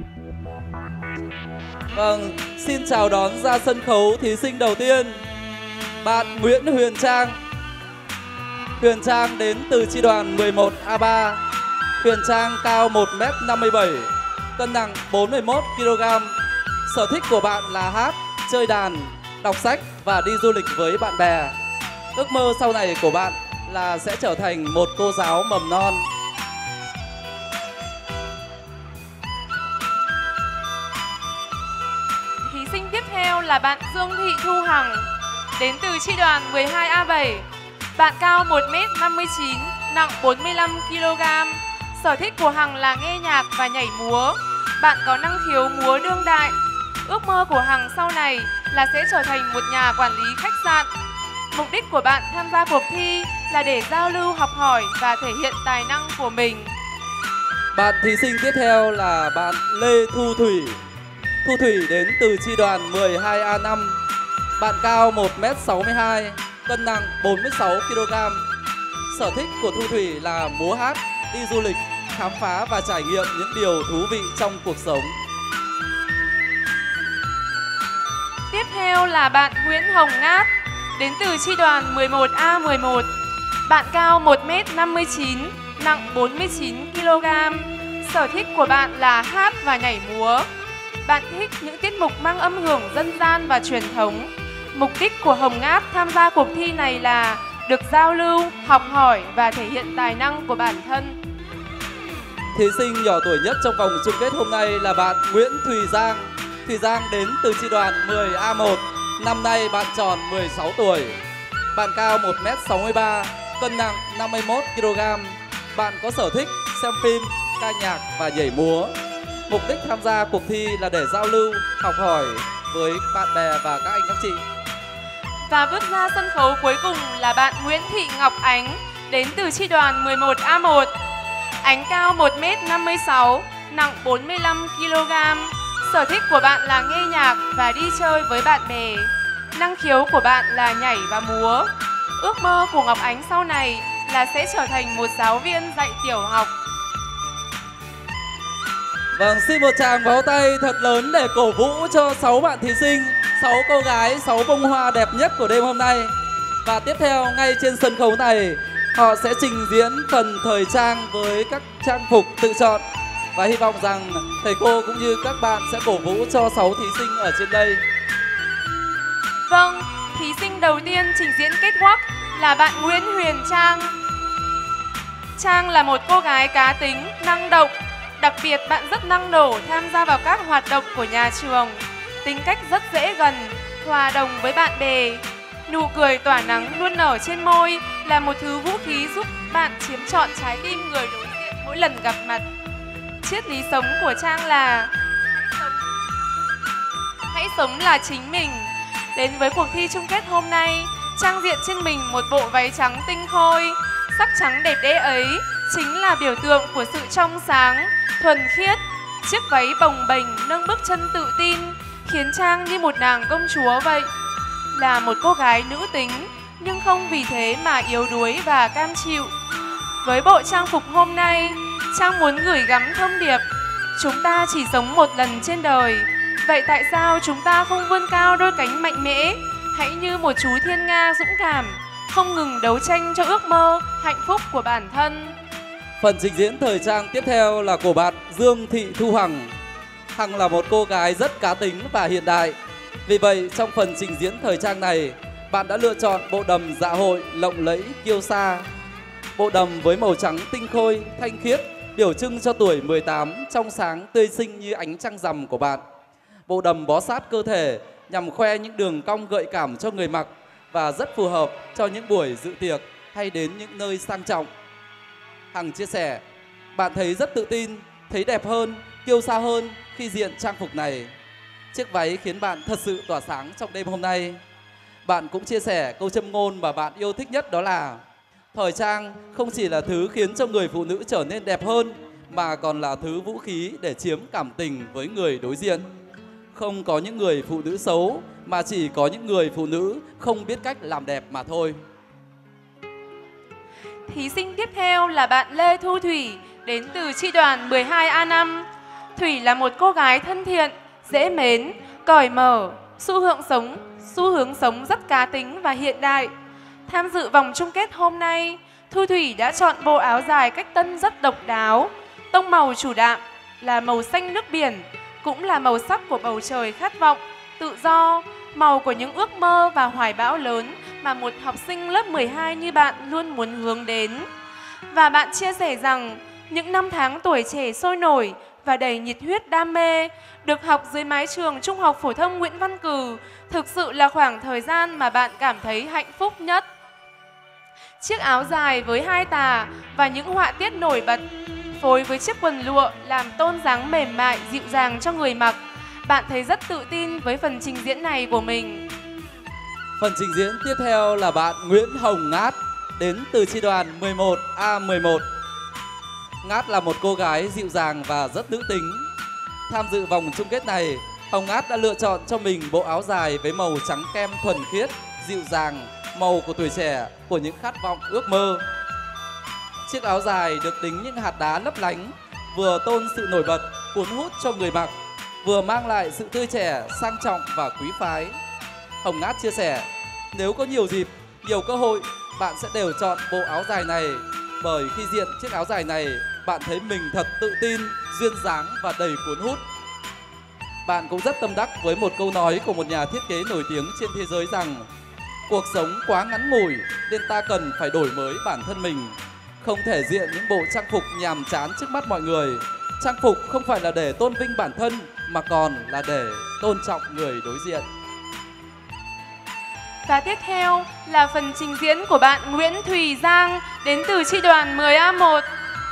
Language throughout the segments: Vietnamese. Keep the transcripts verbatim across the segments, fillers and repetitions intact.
Vâng, xin chào đón ra sân khấu thí sinh đầu tiên, bạn Nguyễn Huyền Trang. Huyền Trang đến từ chi đoàn mười một A ba. Huyền Trang cao một mét năm mươi bảy, cân nặng bốn mươi mốt ki lô gam. Sở thích của bạn là hát, chơi đàn, đọc sách và đi du lịch với bạn bè. Ước mơ sau này của bạn là sẽ trở thành một cô giáo mầm non. Thí sinh tiếp theo là bạn Dương Thị Thu Hằng, đến từ chi đoàn mười hai A bảy. Bạn cao một mét năm mươi chín, nặng bốn mươi lăm ki lô gam. Sở thích của Hằng là nghe nhạc và nhảy múa. Bạn có năng khiếu múa đương đại. Ước mơ của Hằng sau này là sẽ trở thành một nhà quản lý khách sạn. Mục đích của bạn tham gia cuộc thi là để giao lưu học hỏi và thể hiện tài năng của mình. Bạn thí sinh tiếp theo là bạn Lê Thu Thủy. Thu Thủy đến từ chi đoàn mười hai A năm. Bạn cao một mét sáu mươi hai, cân nặng bốn mươi sáu ki lô gam. Sở thích của Thu Thủy là múa hát, đi du lịch, khám phá và trải nghiệm những điều thú vị trong cuộc sống. Tiếp theo là bạn Nguyễn Hồng Ngát, đến từ chi đoàn mười một A mười một. Bạn cao một mét năm mươi chín, nặng bốn mươi chín ki lô gam. Sở thích của bạn là hát và nhảy múa. Bạn thích những tiết mục mang âm hưởng dân gian và truyền thống. Mục đích của Hồng Ngát tham gia cuộc thi này là được giao lưu, học hỏi và thể hiện tài năng của bản thân. Thí sinh nhỏ tuổi nhất trong vòng chung kết hôm nay là bạn Nguyễn Thùy Giang. Thùy Giang đến từ chi đoàn mười A một. Năm nay bạn tròn mười sáu tuổi. Bạn cao một mét sáu mươi ba, cân nặng năm mươi mốt ki lô gam. Bạn có sở thích xem phim, ca nhạc và nhảy múa. Mục đích tham gia cuộc thi là để giao lưu, học hỏi với bạn bè và các anh các chị. Và bước ra sân khấu cuối cùng là bạn Nguyễn Thị Ngọc Ánh, đến từ chi đoàn mười một A một. Ánh cao một mét năm mươi sáu, nặng bốn mươi lăm ki lô gam. Sở thích của bạn là nghe nhạc và đi chơi với bạn bè. Năng khiếu của bạn là nhảy và múa. Ước mơ của Ngọc Ánh sau này là sẽ trở thành một giáo viên dạy tiểu học. Vâng, xin một tràng pháo tay thật lớn để cổ vũ cho sáu bạn thí sinh, sáu cô gái, sáu bông hoa đẹp nhất của đêm hôm nay. Và tiếp theo ngay trên sân khấu này, họ sẽ trình diễn phần thời trang với các trang phục tự chọn. Và hy vọng rằng thầy cô cũng như các bạn sẽ cổ vũ cho sáu thí sinh ở trên đây. Vâng, thí sinh đầu tiên trình diễn kết quắc là bạn Nguyễn Huyền Trang. Trang là một cô gái cá tính, năng động. Đặc biệt bạn rất năng nổ tham gia vào các hoạt động của nhà trường. Tính cách rất dễ gần, hòa đồng với bạn bè. Nụ cười tỏa nắng luôn nở trên môi là một thứ vũ khí giúp bạn chiếm trọn trái tim người đối diện mỗi lần gặp mặt. Triết lý sống của Trang là hãy sống là chính mình. Đến với cuộc thi chung kết hôm nay, Trang diện trên mình một bộ váy trắng tinh khôi. Sắc trắng đẹp đẽ ấy chính là biểu tượng của sự trong sáng, thuần khiết. Chiếc váy bồng bềnh nâng bước chân tự tin, khiến Trang như một nàng công chúa vậy. Là một cô gái nữ tính, nhưng không vì thế mà yếu đuối và cam chịu. Với bộ trang phục hôm nay, Trang muốn gửi gắm thông điệp: chúng ta chỉ sống một lần trên đời. Vậy tại sao chúng ta không vươn cao đôi cánh mạnh mẽ, hãy như một chú thiên nga dũng cảm, không ngừng đấu tranh cho ước mơ, hạnh phúc của bản thân. Phần trình diễn thời trang tiếp theo là của bạn Dương Thị Thu Hằng. Hằng là một cô gái rất cá tính và hiện đại. Vì vậy, trong phần trình diễn thời trang này, bạn đã lựa chọn bộ đầm dạ hội lộng lẫy kiêu sa. Bộ đầm với màu trắng tinh khôi, thanh khiết, biểu trưng cho tuổi mười tám, trong sáng tươi xinh như ánh trăng rằm của bạn. Bộ đầm bó sát cơ thể nhằm khoe những đường cong gợi cảm cho người mặc và rất phù hợp cho những buổi dự tiệc hay đến những nơi sang trọng. Hằng chia sẻ, bạn thấy rất tự tin, thấy đẹp hơn, kiêu sa hơn khi diện trang phục này. Chiếc váy khiến bạn thật sự tỏa sáng trong đêm hôm nay. Bạn cũng chia sẻ câu châm ngôn mà bạn yêu thích nhất, đó là thời trang không chỉ là thứ khiến cho người phụ nữ trở nên đẹp hơn, mà còn là thứ vũ khí để chiếm cảm tình với người đối diện. Không có những người phụ nữ xấu, mà chỉ có những người phụ nữ không biết cách làm đẹp mà thôi. Thí sinh tiếp theo là bạn Lê Thu Thủy, đến từ chi đoàn mười hai A năm. Thủy là một cô gái thân thiện, dễ mến, cởi mở, xu hướng sống, xu hướng sống rất cá tính và hiện đại. Tham dự vòng chung kết hôm nay, Thu Thủy đã chọn bộ áo dài cách tân rất độc đáo. Tông màu chủ đạo là màu xanh nước biển, cũng là màu sắc của bầu trời khát vọng, tự do, màu của những ước mơ và hoài bão lớn mà một học sinh lớp mười hai như bạn luôn muốn hướng đến. Và bạn chia sẻ rằng những năm tháng tuổi trẻ sôi nổi và đầy nhiệt huyết đam mê, được học dưới mái trường Trung học phổ thông Nguyễn Văn Cừ thực sự là khoảng thời gian mà bạn cảm thấy hạnh phúc nhất. Chiếc áo dài với hai tà và những họa tiết nổi bật phối với chiếc quần lụa làm tôn dáng mềm mại dịu dàng cho người mặc. Bạn thấy rất tự tin với phần trình diễn này của mình. Phần trình diễn tiếp theo là bạn Nguyễn Hồng Ngát đến từ chi đoàn mười một A mười một. Ngát là một cô gái dịu dàng và rất nữ tính. Tham dự vòng chung kết này, Hồng Ngát đã lựa chọn cho mình bộ áo dài với màu trắng kem thuần khiết, dịu dàng, màu của tuổi trẻ, của những khát vọng ước mơ. Chiếc áo dài được đính những hạt đá lấp lánh, vừa tôn sự nổi bật, cuốn hút cho người mặc, vừa mang lại sự tươi trẻ, sang trọng và quý phái. Hồng Ngát chia sẻ, nếu có nhiều dịp, nhiều cơ hội, bạn sẽ đều chọn bộ áo dài này, bởi khi diện chiếc áo dài này, bạn thấy mình thật tự tin, duyên dáng và đầy cuốn hút. Bạn cũng rất tâm đắc với một câu nói của một nhà thiết kế nổi tiếng trên thế giới rằng cuộc sống quá ngắn ngủi nên ta cần phải đổi mới bản thân mình. Không thể diện những bộ trang phục nhàm chán trước mắt mọi người. Trang phục không phải là để tôn vinh bản thân mà còn là để tôn trọng người đối diện. Và tiếp theo là phần trình diễn của bạn Nguyễn Thùy Giang đến từ chi đoàn mười A một.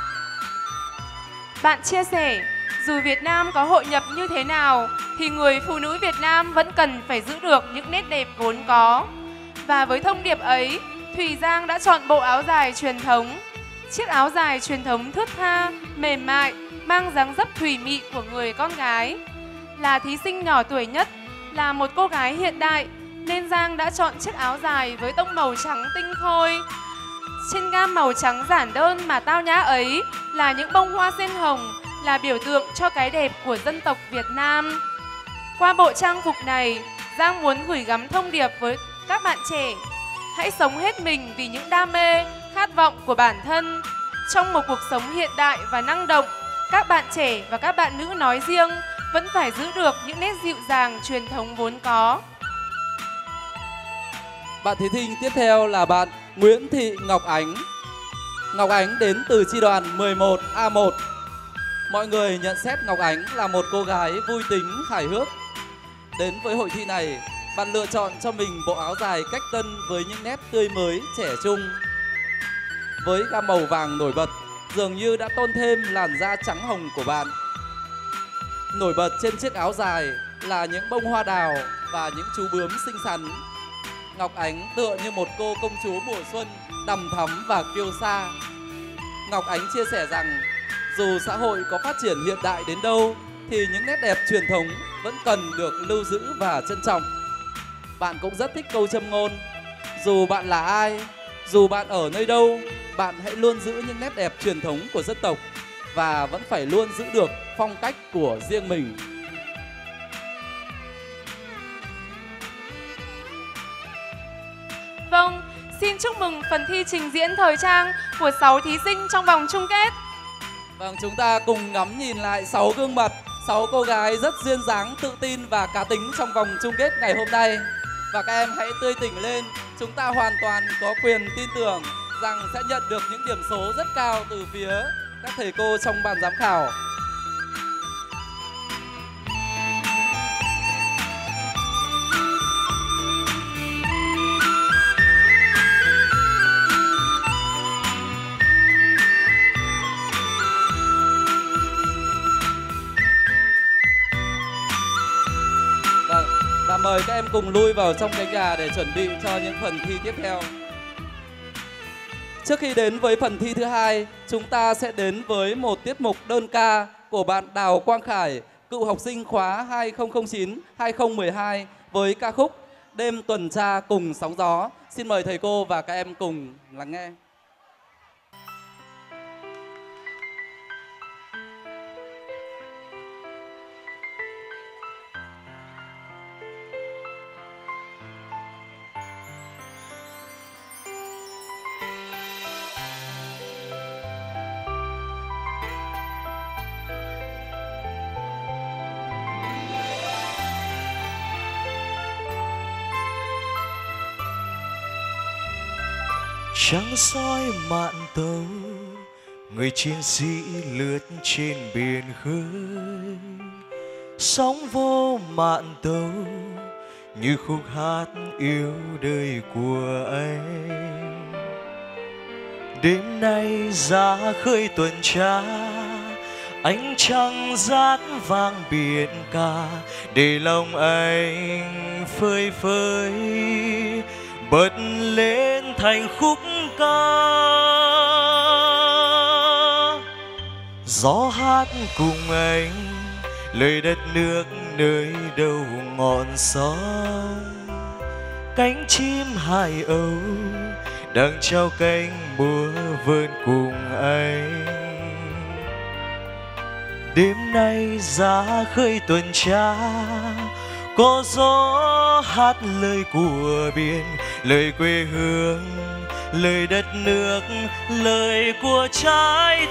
Bạn chia sẻ, dù Việt Nam có hội nhập như thế nào thì người phụ nữ Việt Nam vẫn cần phải giữ được những nét đẹp vốn có. Và với thông điệp ấy, Thùy Giang đã chọn bộ áo dài truyền thống. Chiếc áo dài truyền thống thướt tha, mềm mại, mang dáng dấp thùy mị của người con gái. Là thí sinh nhỏ tuổi nhất, là một cô gái hiện đại, nên Giang đã chọn chiếc áo dài với tông màu trắng tinh khôi. Trên gam màu trắng giản đơn mà tao nhã ấy là những bông hoa sen hồng, là biểu tượng cho cái đẹp của dân tộc Việt Nam. Qua bộ trang phục này, Giang muốn gửi gắm thông điệp với các bạn trẻ. Hãy sống hết mình vì những đam mê, khát vọng của bản thân. Trong một cuộc sống hiện đại và năng động, các bạn trẻ và các bạn nữ nói riêng vẫn phải giữ được những nét dịu dàng truyền thống vốn có. Bạn thí sinh tiếp theo là bạn Nguyễn Thị Ngọc Ánh. Ngọc Ánh đến từ chi đoàn mười một A một. Mọi người nhận xét Ngọc Ánh là một cô gái vui tính, hài hước. Đến với hội thi này, bạn lựa chọn cho mình bộ áo dài cách tân với những nét tươi mới, trẻ trung. Với gam màu vàng nổi bật, dường như đã tôn thêm làn da trắng hồng của bạn. Nổi bật trên chiếc áo dài là những bông hoa đào và những chú bướm xinh xắn. Ngọc Ánh tựa như một cô công chúa mùa xuân, đằm thắm và kiêu sa. Ngọc Ánh chia sẻ rằng, dù xã hội có phát triển hiện đại đến đâu, thì những nét đẹp truyền thống vẫn cần được lưu giữ và trân trọng. Bạn cũng rất thích câu châm ngôn, dù bạn là ai, dù bạn ở nơi đâu, bạn hãy luôn giữ những nét đẹp truyền thống của dân tộc và vẫn phải luôn giữ được phong cách của riêng mình. Vâng, xin chúc mừng phần thi trình diễn thời trang của sáu thí sinh trong vòng chung kết. Vâng, chúng ta cùng ngắm nhìn lại sáu gương mặt, sáu cô gái rất duyên dáng, tự tin và cá tính trong vòng chung kết ngày hôm nay. Và các em hãy tươi tỉnh lên, chúng ta hoàn toàn có quyền tin tưởng rằng sẽ nhận được những điểm số rất cao từ phía các thầy cô trong ban giám khảo. Và mời các em cùng lui vào trong cánh gà để chuẩn bị cho những phần thi tiếp theo. Trước khi đến với phần thi thứ hai, chúng ta sẽ đến với một tiết mục đơn ca của bạn Đào Quang Khải, cựu học sinh khóa hai không không chín hai không một hai với ca khúc Đêm tuần tra cùng sóng gió. Xin mời thầy cô và các em cùng lắng nghe. Trăng soi mạn tàu, người chiến sĩ lướt trên biển khơi. Sóng vô mạn tàu như khúc hát yêu đời của anh. Đêm nay ra khơi tuần tra, ánh trăng rát vang biển cả, để lòng anh phơi phới bật lên thành khúc ca. Gió hát cùng anh lời đất nước nơi đâu ngọn sóng. Cánh chim hải âu đang trao cánh múa vươn cùng anh. Đêm nay ra khơi tuần tra, có gió hát lời của biển, lời quê hương, lời đất nước, lời của trái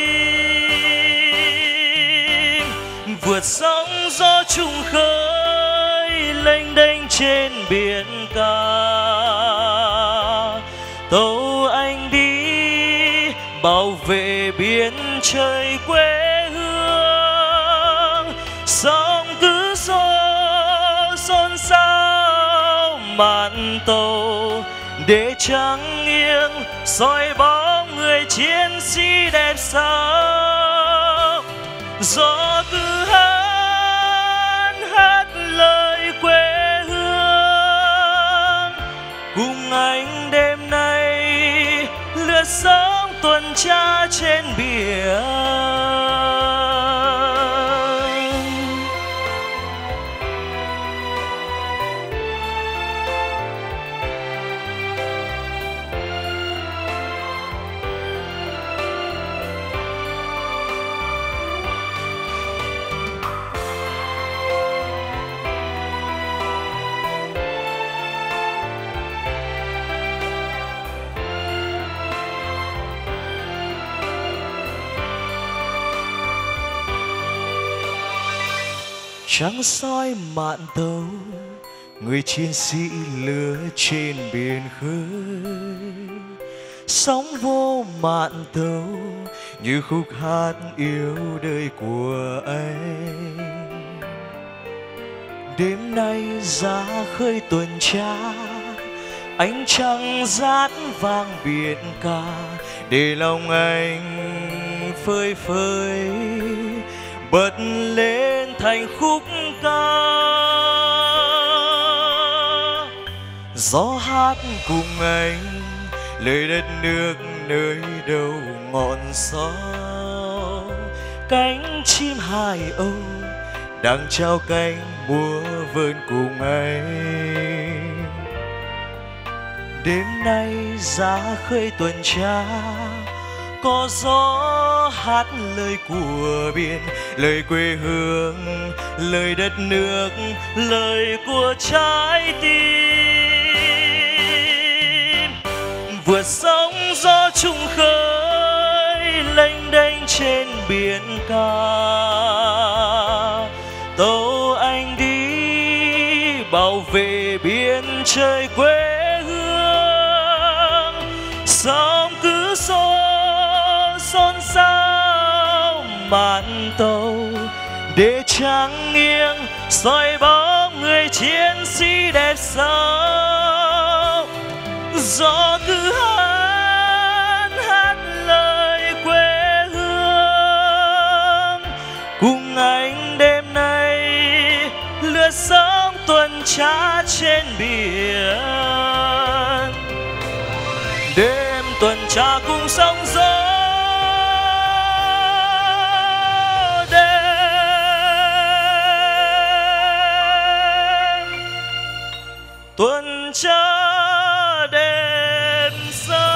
tim. Vượt sóng gió chung khơi, lênh đênh trên biển cả. Tàu anh đi bảo vệ biển trời quê hương. Sóng cứ xô xôn xao mạn tàu, để trăng nghiêng soi bóng người chiến sĩ đẹp sao. Gió cứ hát hát lời quê hương, cùng anh đêm nay lướt sóng tuần tra trên biển. Trăng soi mạn tàu, người chiến sĩ lửa trên biển khơi. Sóng vô mạn tàu như khúc hát yêu đời của anh. Đêm nay ra khơi tuần tra, ánh trăng rát vang biển cả, để lòng anh phơi phới bật lên thành khúc ca. Gió hát cùng anh lời đất nước nơi đâu ngọn gió. Cánh chim hải âu đang trao cánh múa vươn cùng anh. Đêm nay ra khơi tuần tra, có gió hát lời của biển, lời quê hương, lời đất nước, lời của trái tim. Vượt sóng gió chung khơi, lênh đênh trên biển cả. Tàu anh đi bảo vệ biển trời quê hương. Sóng cứ xô xôn xao mạn tàu, để trăng nghiêng soi bóng người chiến sĩ đẹp sao. Gió cứ hát hát lời quê hương, cùng anh đêm nay lướt sóng tuần tra trên biển. Đêm tuần tra cùng sóng gió, tuần tra đêm xa.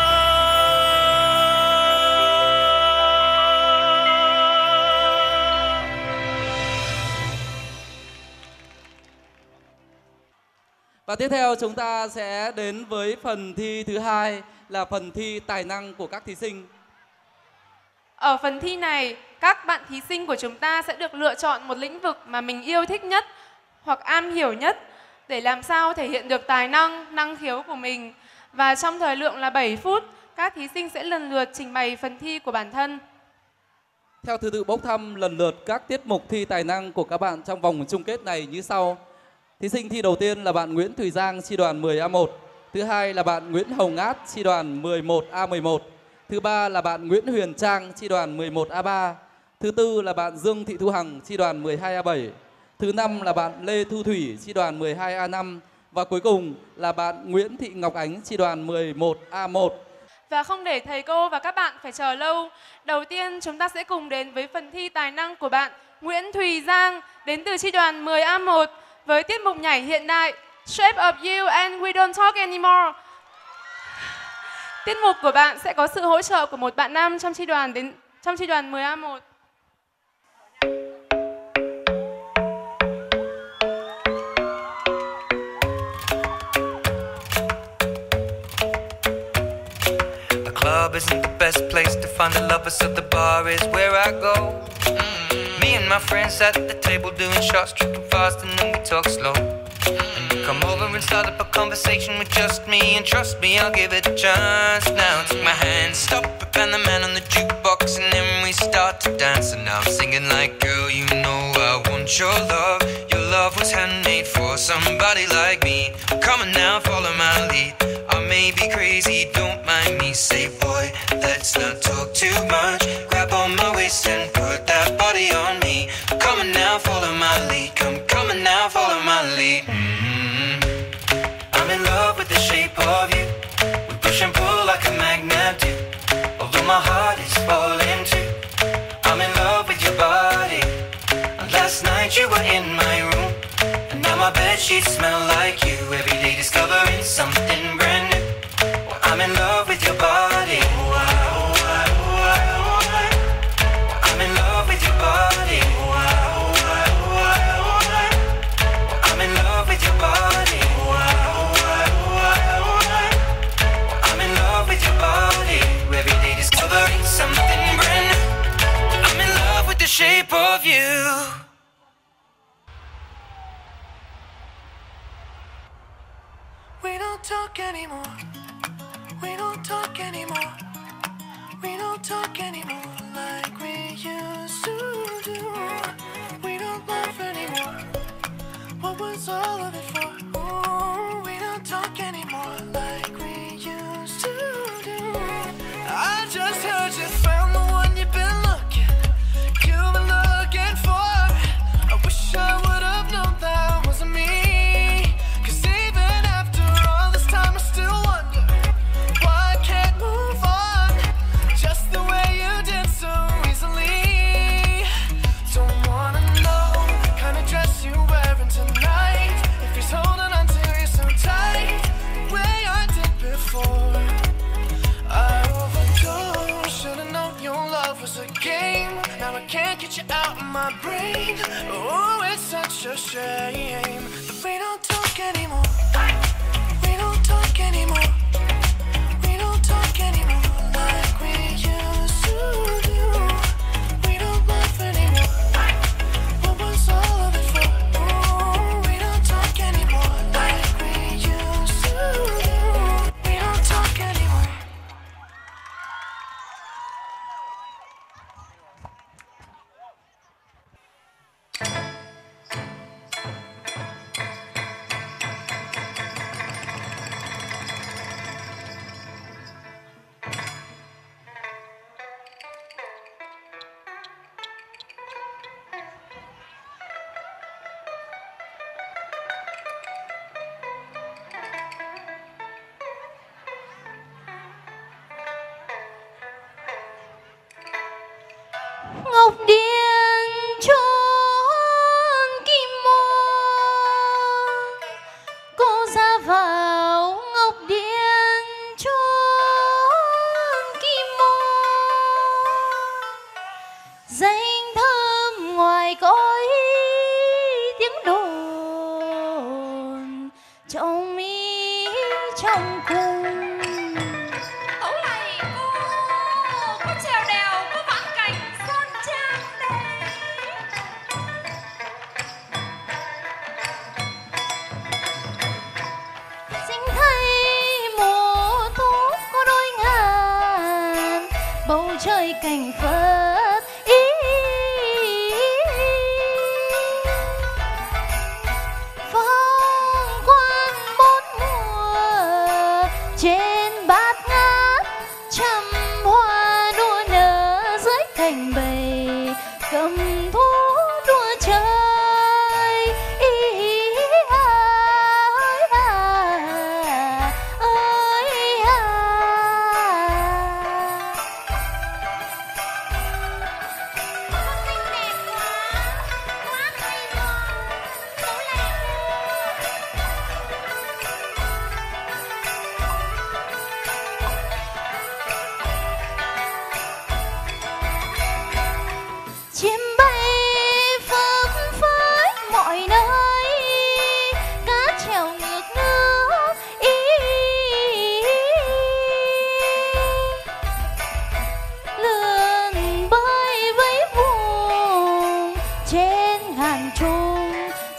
Và tiếp theo chúng ta sẽ đến với phần thi thứ hai là phần thi tài năng của các thí sinh. Ở phần thi này, các bạn thí sinh của chúng ta sẽ được lựa chọn một lĩnh vực mà mình yêu thích nhất hoặc am hiểu nhất để làm sao thể hiện được tài năng, năng khiếu của mình. Và trong thời lượng là bảy phút, các thí sinh sẽ lần lượt trình bày phần thi của bản thân. Theo thứ tự bốc thăm lần lượt các tiết mục thi tài năng của các bạn trong vòng chung kết này như sau. Thí sinh thi đầu tiên là bạn Nguyễn Thùy Giang, chi đoàn mười A một. Thứ hai là bạn Nguyễn Hồng Át, chi đoàn mười một A mười một. Thứ ba là bạn Nguyễn Huyền Trang, chi đoàn mười một A ba. Thứ tư là bạn Dương Thị Thu Hằng, chi đoàn mười hai A bảy. Thứ năm là bạn Lê Thu Thủy, chi đoàn mười hai A năm. Và cuối cùng là bạn Nguyễn Thị Ngọc Ánh, chi đoàn mười một A một. Và không để thầy cô và các bạn phải chờ lâu, đầu tiên chúng ta sẽ cùng đến với phần thi tài năng của bạn Nguyễn Thùy Giang đến từ chi đoàn mười A một với tiết mục nhảy hiện đại Shape of You and We Don't Talk Anymore. Tiết mục của bạn sẽ có sự hỗ trợ của một bạn nam trong chi đoàn đến trong chi đoàn mười A một. Club isn't the best place to find the lovers, so the bar is where I go. Mm-hmm. Me and my friends at the table doing shots, tripping fast, and then we talk slow. Mm-hmm. And you come over and start up a conversation with just me, and trust me, I'll give it a chance. Now take my hand, stop it, and the man on the jukebox, and then we start to dance. And now I'm singing like, girl, you know I want your love. Your love was handmade for somebody like me. Come on now, follow my lead. I may be crazy, don't mind me. Say, boy, let's not talk too much. Grab on my waist and put that body on me. Come on now, follow my lead. Come, come on now, follow my lead. Mm-hmm. I'm in love with the shape of you. We push and pull like a magnet do. Although my heart is falling too. I'm in love with your body. And last night you were in my room. And now my bedsheets smell like you. Every day discovering something brand new. Well, I'm in love with your body. Oh, I, oh, I, oh, I, oh, I. Well, I'm in love with your body. Oh, I, oh, I, oh, I, oh, I. Well, I'm in love with your body. Oh, I, oh, I, oh, I, oh, I. Well, I'm in love with your body. Every day discovering something brand new. Well, I'm in love with the shape of you. We don't talk anymore. We don't talk anymore. We don't talk anymore like we used to do. We don't laugh anymore. What was all of it for? Ooh, we don't talk anymore like we used to do. I just heard you found the one you've been looking, you've been looking for. I wish I would have known that wasn't me. Can't get you out of my brain. Oh, it's such a shame that we don't talk anymore. We don't talk anymore. We don't talk anymore like we used to do. We don't laugh anymore. What was all of it for? Oh, we don't talk anymore like we used to do. We don't talk anymore.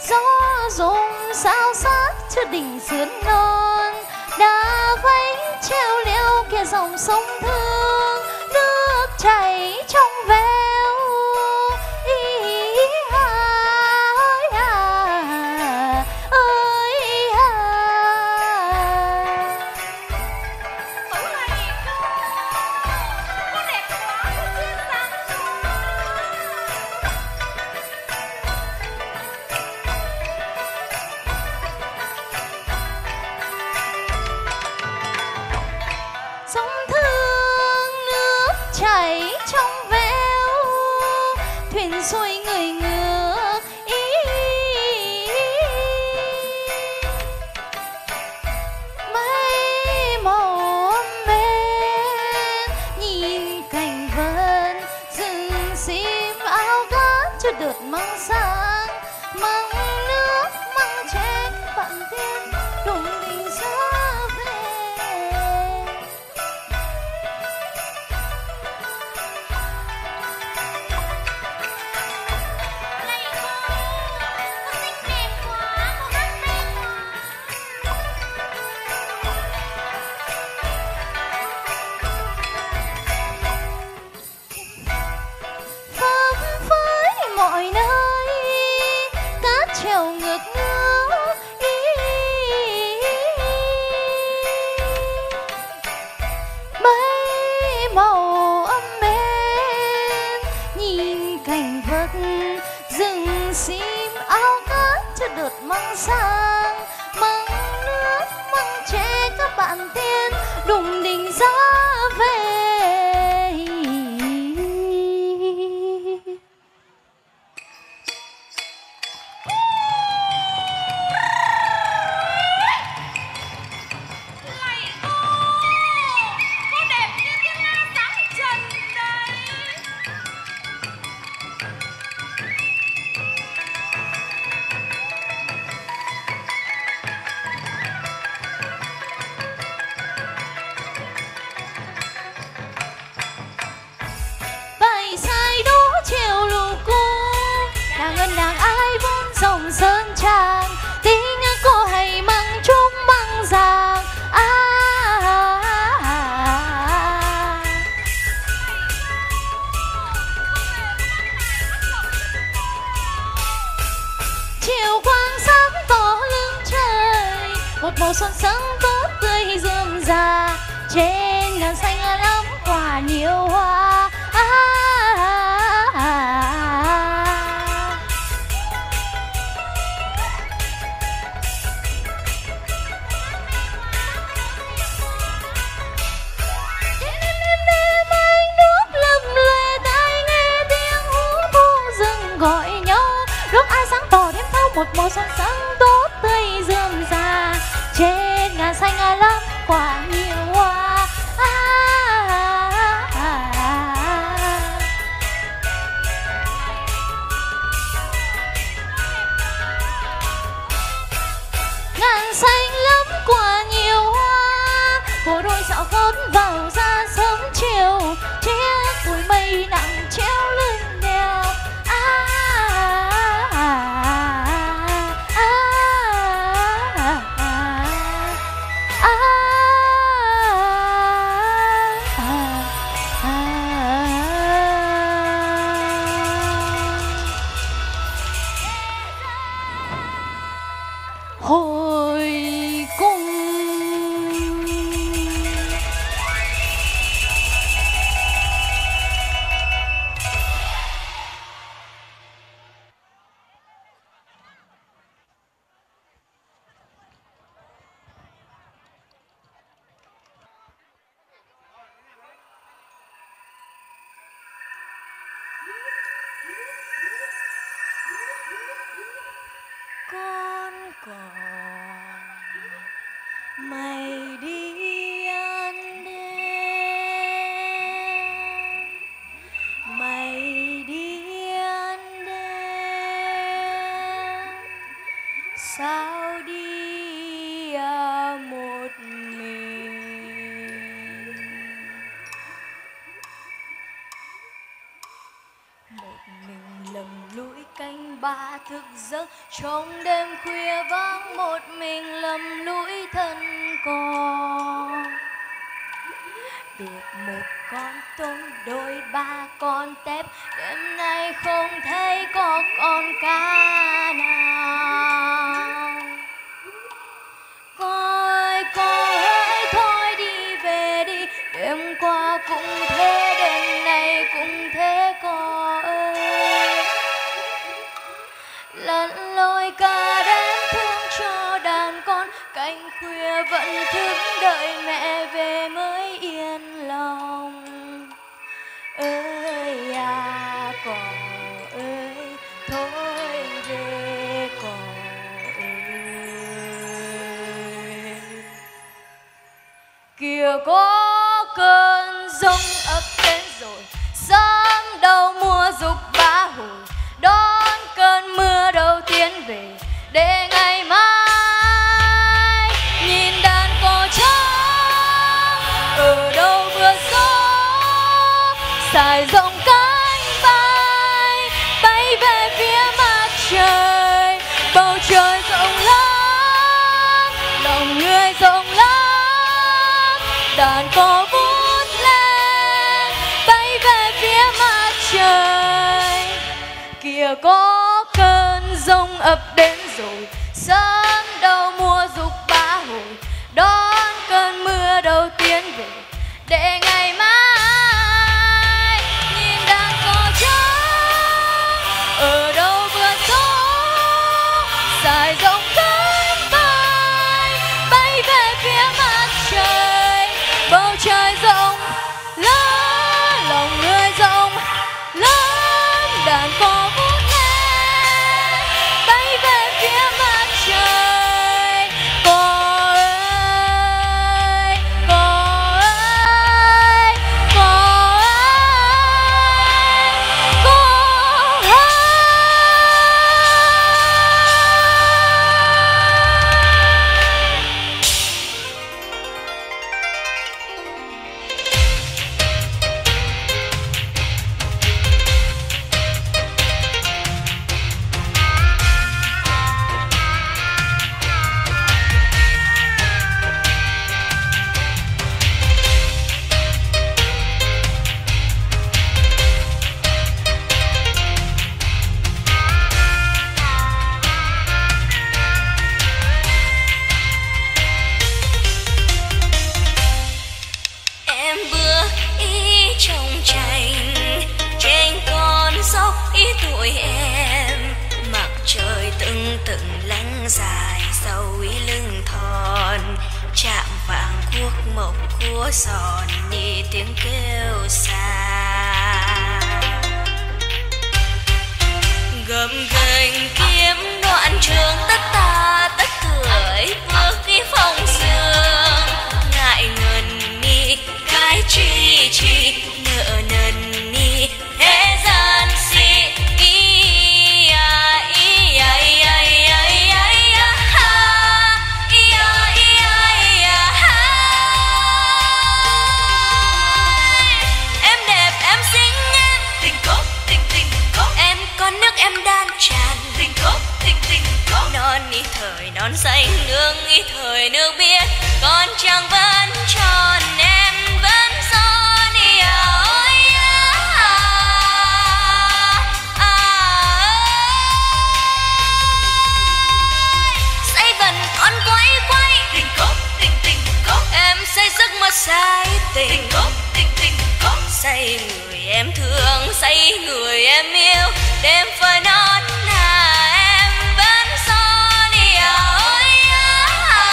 gió rung sao sát chưa đỉnh sườn non, đá váy treo leo kia dòng sông thương, nước chảy trong veo ý ha ơi ha ơi ha. Mẫu này cô, cô đẹp quá, cô duyên dáng quá. Sông thương nước chảy trong veo, thuyền xuôi người ngược ý. Mây màu mê nhìn cảnh vân rừng sim áo cát cho đợt măng sáng, măng nước măng tre bạn tiên đùng đình gió về. Phấp phới mọi nơi cát treo ngược ngước ý. Mây màu ấm êm nhìn cảnh vật rừng sim áo cát cho đợt măng sang, măng nước măng tre các bạn tiên đùng đình gió về. Lạy cô, cô đẹp như thiên nga sáng trần đấy. Bài sai đố chiều lù cu, nàng ân nàng ai vốn dòng sơn tràng, tiếng cô hay măng trúc măng giàng à, à, à, à. Chiều quang sáng tỏ lưng trời, một màu xuân sáng tốt tươi rườm rà, trên ngàn xanh lắm quả nhiều hoa à, à, à, à. Đêm đêm đêm anh đuốc lầm lệ, tai nghe tiếng hú thu rừng gọi nhau, lúc ai sáng tỏ đêm thâu một màu xuân sáng tốt tươi rườm rà, trên ngàn xanh lắm quả nhiều hoa à, à, à, à. Ngàn xanh lắm quả nhiều hoa, bộ đôi dạo vốn vào ra sớm chiều, chiếc bụi mây nặng treo lưng đèo à, à, à, à, à, à, à, à, à. Hồi cung. Con cò mày đi ăn đêm, mày đi ăn đêm, sao đi à một mình. Một mình lầm lũi canh bà thức giấc trong đêm khuya vắng một mình lầm lũi thân con. Được một con tôm đôi ba con tép, đêm nay không thấy có con cá nào. Con ơi con ơi thôi đi về đi, đêm qua cũng thế đêm nay cũng thế con ơi. Lặn lội cả đêm thương cho đàn con, canh khuya vẫn thức đợi mẹ về mới yên lòng. Ơi à cỏ ơi thôi về cỏ ơi. Kìa có cơn giông ập đến rồi, sáng đầu mùa dục bá hồi, đón cơn mưa đầu tiên về để ngày mai nhìn đàn cò trắng ở đâu vừa gió xài rộng cánh bay bay về phía mặt trời. Bầu trời rộng lắm, lòng người rộng lắm, đàn cò vút lên bay về phía mặt trời. Kìa có cơn giông ập đến rồi, sớm đầu mùa dục bá hồi, đón cơn mưa đầu tiên về để ngày mai nhìn đàn cò trắng ở đâu vừa gió xài rộng cánh bay bay về phía mặt trời. Bầu trời rộng lớn, lòng người rộng lớn, đàn cò vút lên bay về phía mặt trời. Cò ơi, cò ơi, cò ơi, cò ơi. Em bước ý trong tranh trên con dốc ý tuổi em, mặt trời từng từng lánh dài sâu ý lưng thon, chạm vàng cuốc mộc khua giòn như tiếng kêu xa. Gầm gành kiếm đoạn trường tất ta tất tuổi bước đi phong sương, ngại ngần ni cái chi chi nợ nần ni thế gian si ý à ý à ý à ý à ý à ý à ha ý à ý à ý à ha. Em đẹp em xinh em tình cốt tình tình cốt, em con nước em đan tràn tình cốt tình tình cốt. Non ý thời non xanh nương ý thời nước biếc, con chẳng vẫn tròn em vẫn son ý à ôi à à ơi. Say vần con quay quay tình cốt tình tình cốt, em say giấc mơ say tình tình cốt tình tình cốt. Say người em thương say người em yêu, đêm phơi non hà em vẫn son ý à ôi à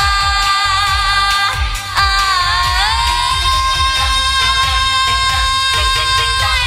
à ơi.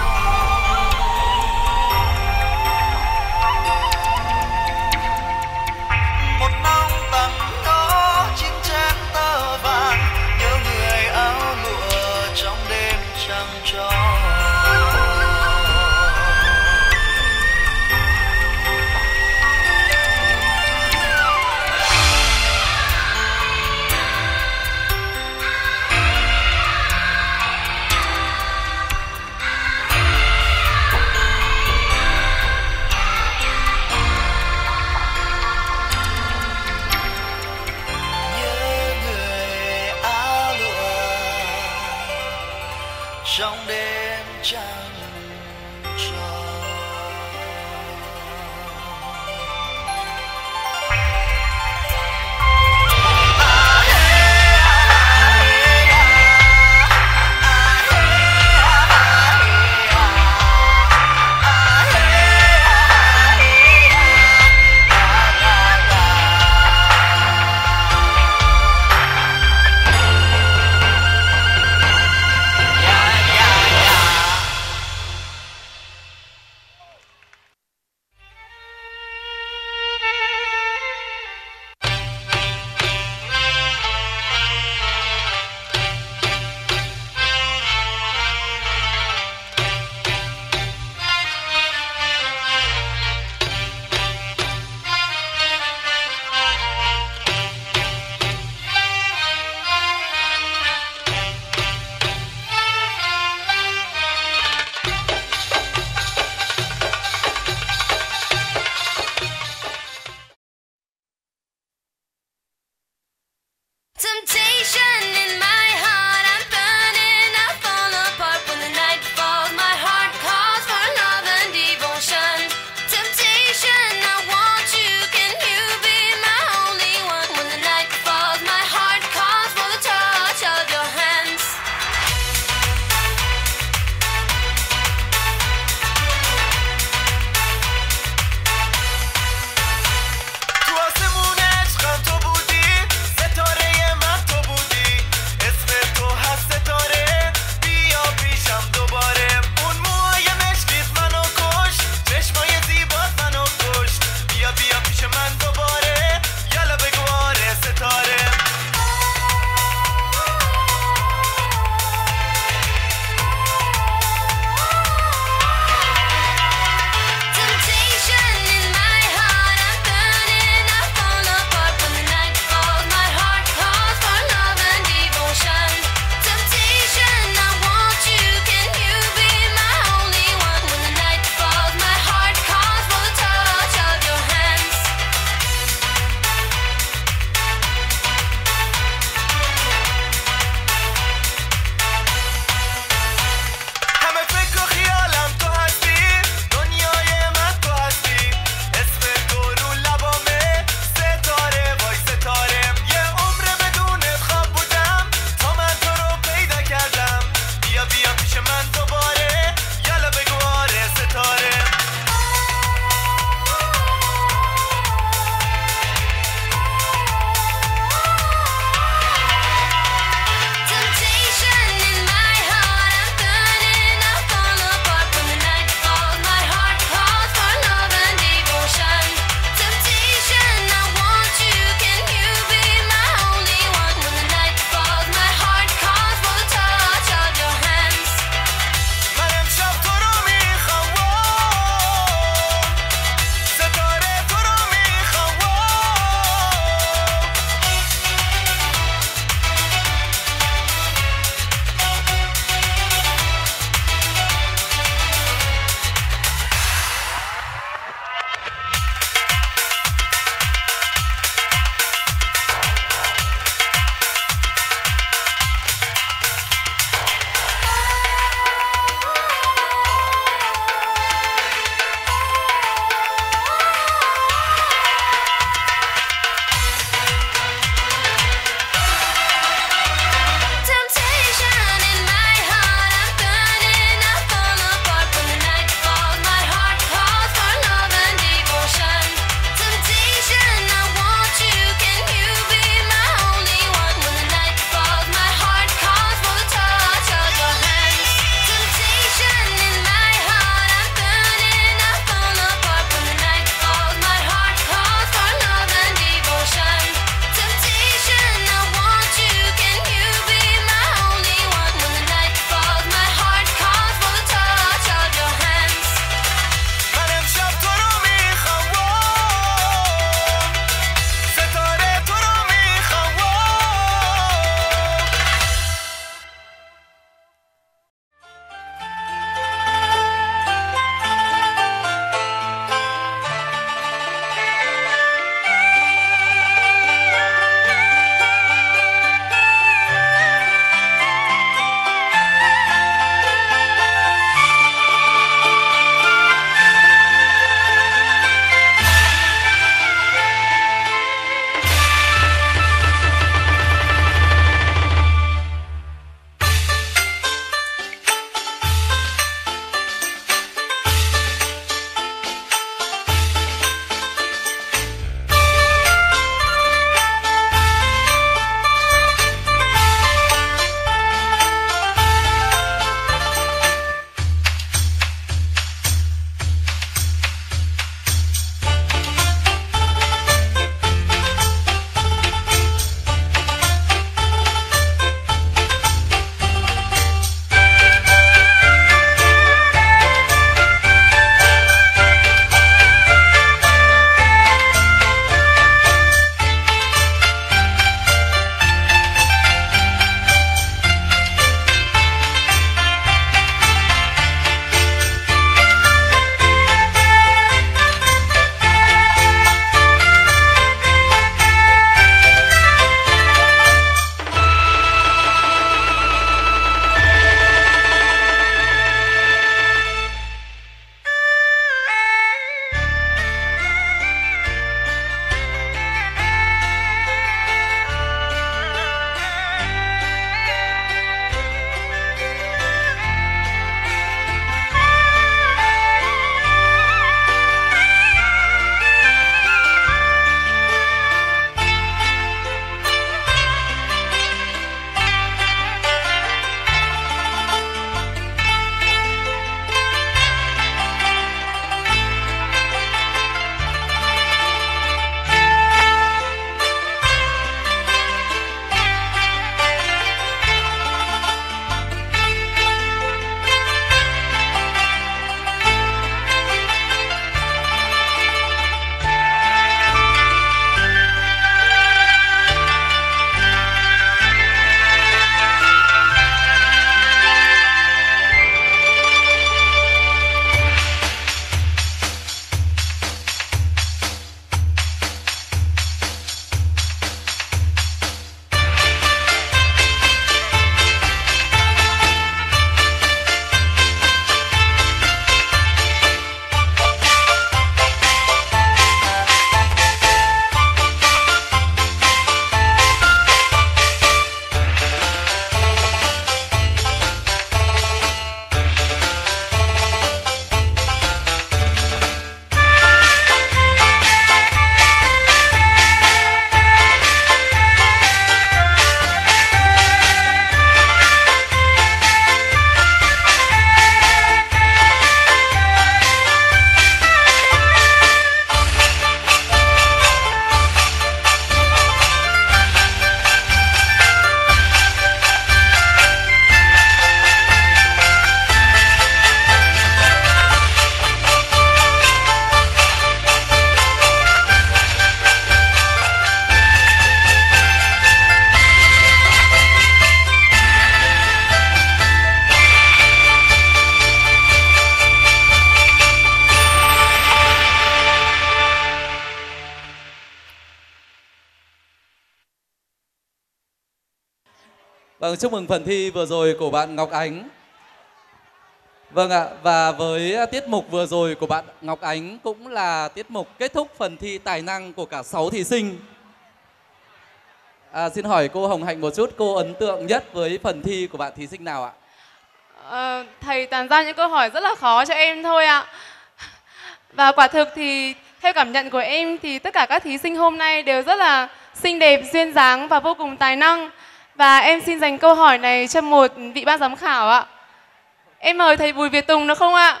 Vâng, chúc mừng phần thi vừa rồi của bạn Ngọc Ánh. Vâng ạ, và với tiết mục vừa rồi của bạn Ngọc Ánh cũng là tiết mục kết thúc phần thi tài năng của cả sáu thí sinh. À, xin hỏi cô Hồng Hạnh một chút, cô ấn tượng nhất với phần thi của bạn thí sinh nào ạ? Ờ, thầy toàn ra những câu hỏi rất là khó cho em thôi ạ. Và quả thực thì theo cảm nhận của em thì tất cả các thí sinh hôm nay đều rất là xinh đẹp, duyên dáng và vô cùng tài năng. Và em xin dành câu hỏi này cho một vị ban giám khảo ạ. Em mời thầy Bùi Việt Tùng được không ạ?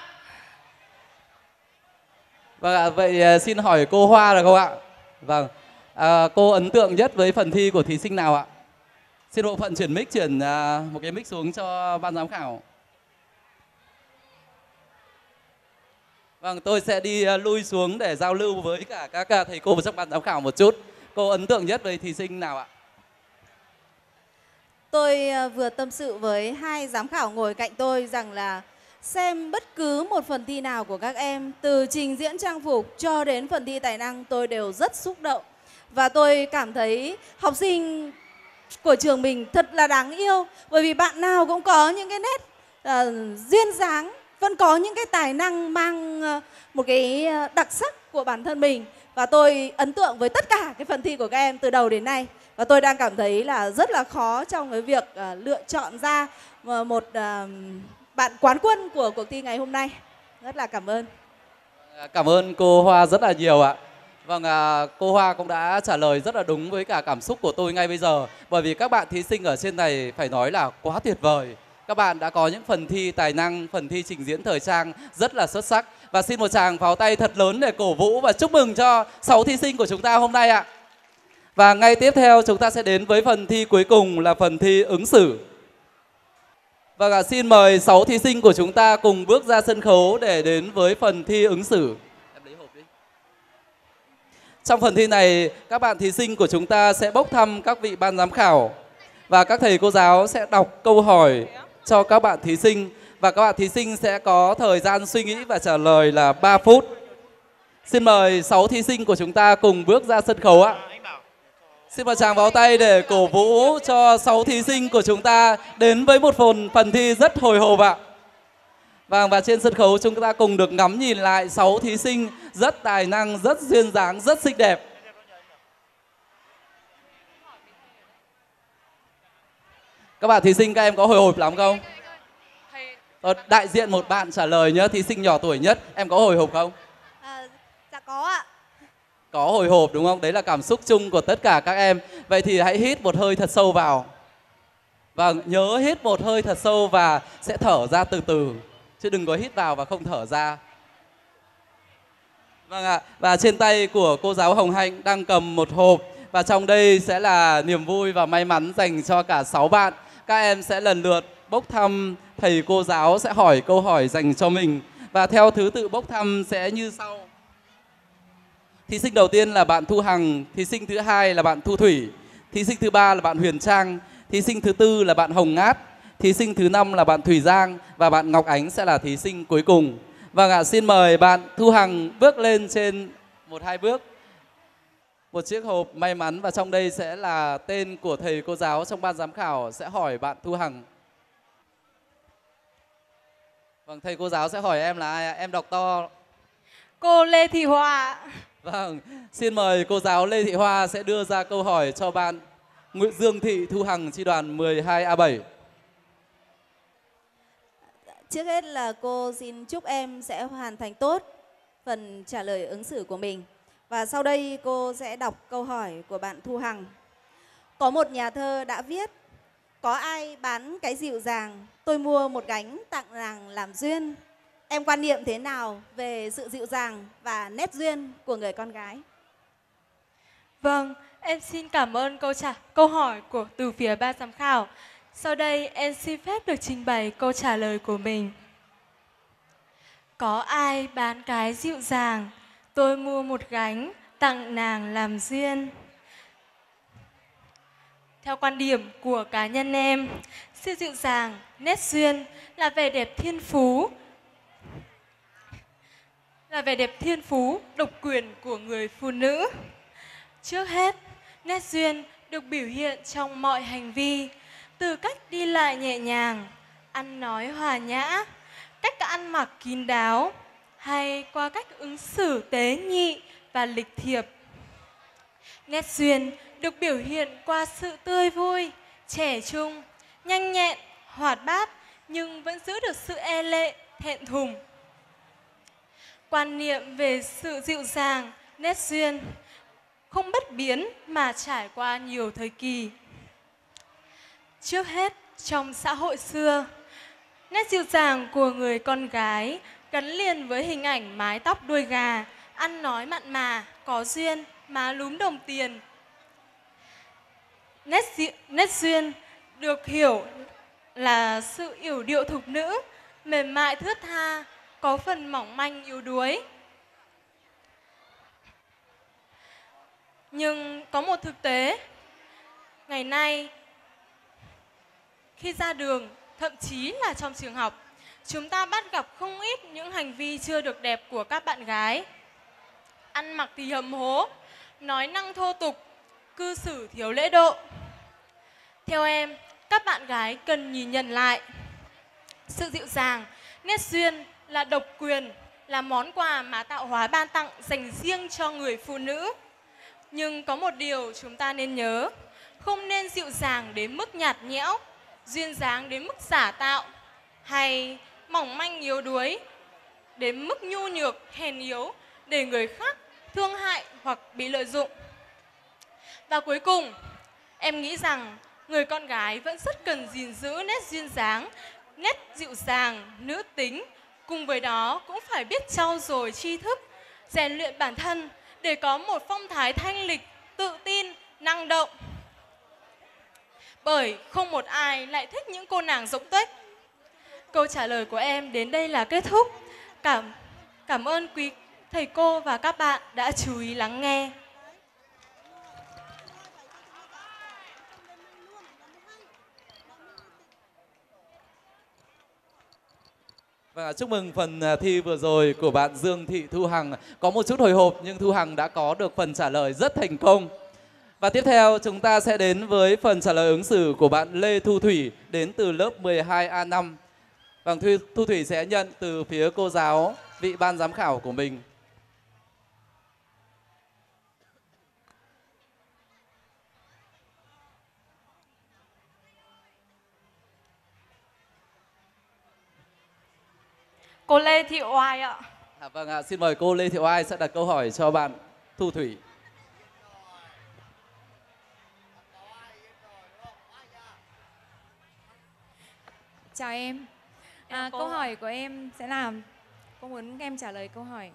Vâng ạ, vậy xin hỏi cô Hoa được không ạ? Vâng, à, cô ấn tượng nhất với phần thi của thí sinh nào ạ? Xin bộ phận chuyển mic, chuyển à, một cái mic xuống cho ban giám khảo. Vâng, tôi sẽ đi uh, lui xuống để giao lưu với cả các uh, thầy cô trong ban giám khảo một chút. Cô ấn tượng nhất với thí sinh nào ạ? Tôi uh, vừa tâm sự với hai giám khảo ngồi cạnh tôi rằng là xem bất cứ một phần thi nào của các em, từ trình diễn trang phục cho đến phần thi tài năng, tôi đều rất xúc động. Và tôi cảm thấy học sinh của trường mình thật là đáng yêu. Bởi vì bạn nào cũng có những cái nét uh, duyên dáng, vẫn có những cái tài năng mang uh, một cái đặc sắc của bản thân mình. Và tôi ấn tượng với tất cả cái phần thi của các em từ đầu đến nay. Và tôi đang cảm thấy là rất là khó trong cái việc uh, lựa chọn ra một uh, bạn quán quân của cuộc thi ngày hôm nay. Rất là cảm ơn. Cảm ơn cô Hoa rất là nhiều ạ. Vâng, à, cô Hoa cũng đã trả lời rất là đúng với cả cảm xúc của tôi ngay bây giờ. Bởi vì các bạn thí sinh ở trên này phải nói là quá tuyệt vời. Các bạn đã có những phần thi tài năng, phần thi trình diễn thời trang rất là xuất sắc. Và xin một tràng pháo tay thật lớn để cổ vũ và chúc mừng cho sáu thí sinh của chúng ta hôm nay ạ. Và ngay tiếp theo chúng ta sẽ đến với phần thi cuối cùng là phần thi ứng xử. Vâng ạ, xin mời sáu thí sinh của chúng ta cùng bước ra sân khấu để đến với phần thi ứng xử. Em lấy hộp đi. Trong phần thi này, các bạn thí sinh của chúng ta sẽ bốc thăm các vị ban giám khảo. Và các thầy cô giáo sẽ đọc câu hỏi cho các bạn thí sinh. Và các bạn thí sinh sẽ có thời gian suy nghĩ và trả lời là ba phút. Xin mời sáu thí sinh của chúng ta cùng bước ra sân khấu ạ. Xin một tràng pháo tay để cổ vũ cho sáu thí sinh của chúng ta đến với một phần phần thi rất hồi hộp ạ. Vâng, và trên sân khấu chúng ta cùng được ngắm nhìn lại sáu thí sinh rất tài năng, rất duyên dáng, rất xinh đẹp. Các bạn thí sinh, các em có hồi hộp lắm không? Ờ, đại diện một bạn trả lời nhé, thí sinh nhỏ tuổi nhất, em có hồi hộp không? À, dạ có ạ. Có hồi hộp đúng không? Đấy là cảm xúc chung của tất cả các em. Vậy thì hãy hít một hơi thật sâu vào. Vâng, nhớ hít một hơi thật sâu và sẽ thở ra từ từ. Chứ đừng có hít vào và không thở ra. Vâng ạ, và trên tay của cô giáo Hồng Hạnh đang cầm một hộp. Và trong đây sẽ là niềm vui và may mắn dành cho cả sáu bạn. Các em sẽ lần lượt bốc thăm, thầy cô giáo sẽ hỏi câu hỏi dành cho mình. Và theo thứ tự bốc thăm sẽ như sau. Thí sinh đầu tiên là bạn Thu Hằng, thí sinh thứ hai là bạn Thu Thủy, thí sinh thứ ba là bạn Huyền Trang, thí sinh thứ tư là bạn Hồng Ngát, thí sinh thứ năm là bạn Thủy Giang và bạn Ngọc Ánh sẽ là thí sinh cuối cùng. Vâng ạ, xin mời bạn Thu Hằng bước lên trên một hai bước. Một chiếc hộp may mắn và trong đây sẽ là tên của thầy cô giáo trong ban giám khảo sẽ hỏi bạn Thu Hằng. Vâng, thầy cô giáo sẽ hỏi em là ai ạ? Em đọc to. Cô Lê Thị Hoa. Vâng, xin mời cô giáo Lê Thị Hoa sẽ đưa ra câu hỏi cho bạn Nguyễn Dương Thị Thu Hằng, chi đoàn mười hai A bảy. Trước hết là cô xin chúc em sẽ hoàn thành tốt phần trả lời ứng xử của mình. Và sau đây cô sẽ đọc câu hỏi của bạn Thu Hằng. Có một nhà thơ đã viết: có ai bán cái dịu dàng, tôi mua một gánh tặng nàng làm duyên. Em quan niệm thế nào về sự dịu dàng và nét duyên của người con gái? Vâng, em xin cảm ơn câu trả câu hỏi của từ phía ban giám khảo. Sau đây em xin phép được trình bày câu trả lời của mình. Có ai bán cái dịu dàng, tôi mua một gánh tặng nàng làm duyên. Theo quan điểm của cá nhân em, sự dịu dàng, nét duyên là vẻ đẹp thiên phú, là vẻ đẹp thiên phú, độc quyền của người phụ nữ. Trước hết, nét duyên được biểu hiện trong mọi hành vi. Từ cách đi lại nhẹ nhàng, ăn nói hòa nhã, cách ăn mặc kín đáo, hay qua cách ứng xử tế nhị và lịch thiệp. Nét duyên được biểu hiện qua sự tươi vui, trẻ trung, nhanh nhẹn, hoạt bát nhưng vẫn giữ được sự e lệ, thẹn thùng. Quan niệm về sự dịu dàng, nét duyên không bất biến mà trải qua nhiều thời kỳ. Trước hết, trong xã hội xưa, nét dịu dàng của người con gái gắn liền với hình ảnh mái tóc đuôi gà, ăn nói mặn mà, có duyên, má lúm đồng tiền. Nét, dị, nét duyên được hiểu là sự yểu điệu thục nữ, mềm mại thướt tha, có phần mỏng manh yếu đuối. Nhưng có một thực tế, ngày nay khi ra đường, thậm chí là trong trường học, chúng ta bắt gặp không ít những hành vi chưa được đẹp của các bạn gái. Ăn mặc thì hầm hố, nói năng thô tục, cư xử thiếu lễ độ. Theo em, các bạn gái cần nhìn nhận lại. Sự dịu dàng, nét duyên là độc quyền, là món quà mà tạo hóa ban tặng dành riêng cho người phụ nữ. Nhưng có một điều chúng ta nên nhớ, không nên dịu dàng đến mức nhạt nhẽo, duyên dáng đến mức giả tạo, hay mỏng manh yếu đuối đến mức nhu nhược, hèn yếu để người khác thương hại hoặc bị lợi dụng. Và cuối cùng, em nghĩ rằng người con gái vẫn rất cần gìn giữ nét duyên dáng, nét dịu dàng, nữ tính. Cùng với đó cũng phải biết trau dồi tri thức, rèn luyện bản thân để có một phong thái thanh lịch, tự tin, năng động. Bởi không một ai lại thích những cô nàng rỗng tuếch. Câu trả lời của em đến đây là kết thúc. Cảm, cảm ơn quý thầy cô và các bạn đã chú ý lắng nghe. Và chúc mừng phần thi vừa rồi của bạn Dương Thị Thu Hằng. Có một chút hồi hộp nhưng Thu Hằng đã có được phần trả lời rất thành công. Và tiếp theo chúng ta sẽ đến với phần trả lời ứng xử của bạn Lê Thu Thủy đến từ lớp mười hai A năm. Vâng, Thu Thủy sẽ nhận từ phía cô giáo, vị ban giám khảo của mình. Cô Lê Thị Oai ạ. À, vâng ạ, xin mời cô Lê Thị Oai sẽ đặt câu hỏi cho bạn Thu Thủy. Chào em. À, câu hỏi của em sẽ là, cô muốn em trả lời câu hỏi.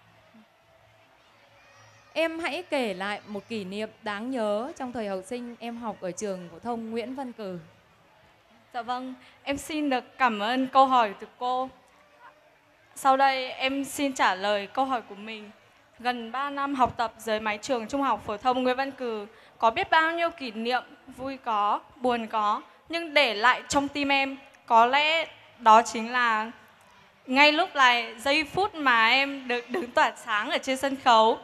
Em hãy kể lại một kỷ niệm đáng nhớ trong thời học sinh em học ở trường phổ thông Nguyễn Văn Cừ. Dạ vâng, em xin được cảm ơn câu hỏi từ cô. Sau đây em xin trả lời câu hỏi của mình. Gần ba năm học tập dưới mái trường trung học phổ thông Nguyễn Văn Cừ, có biết bao nhiêu kỷ niệm vui có, buồn có, nhưng để lại trong tim em có lẽ đó chính là ngay lúc này, giây phút mà em được đứng tỏa sáng ở trên sân khấu.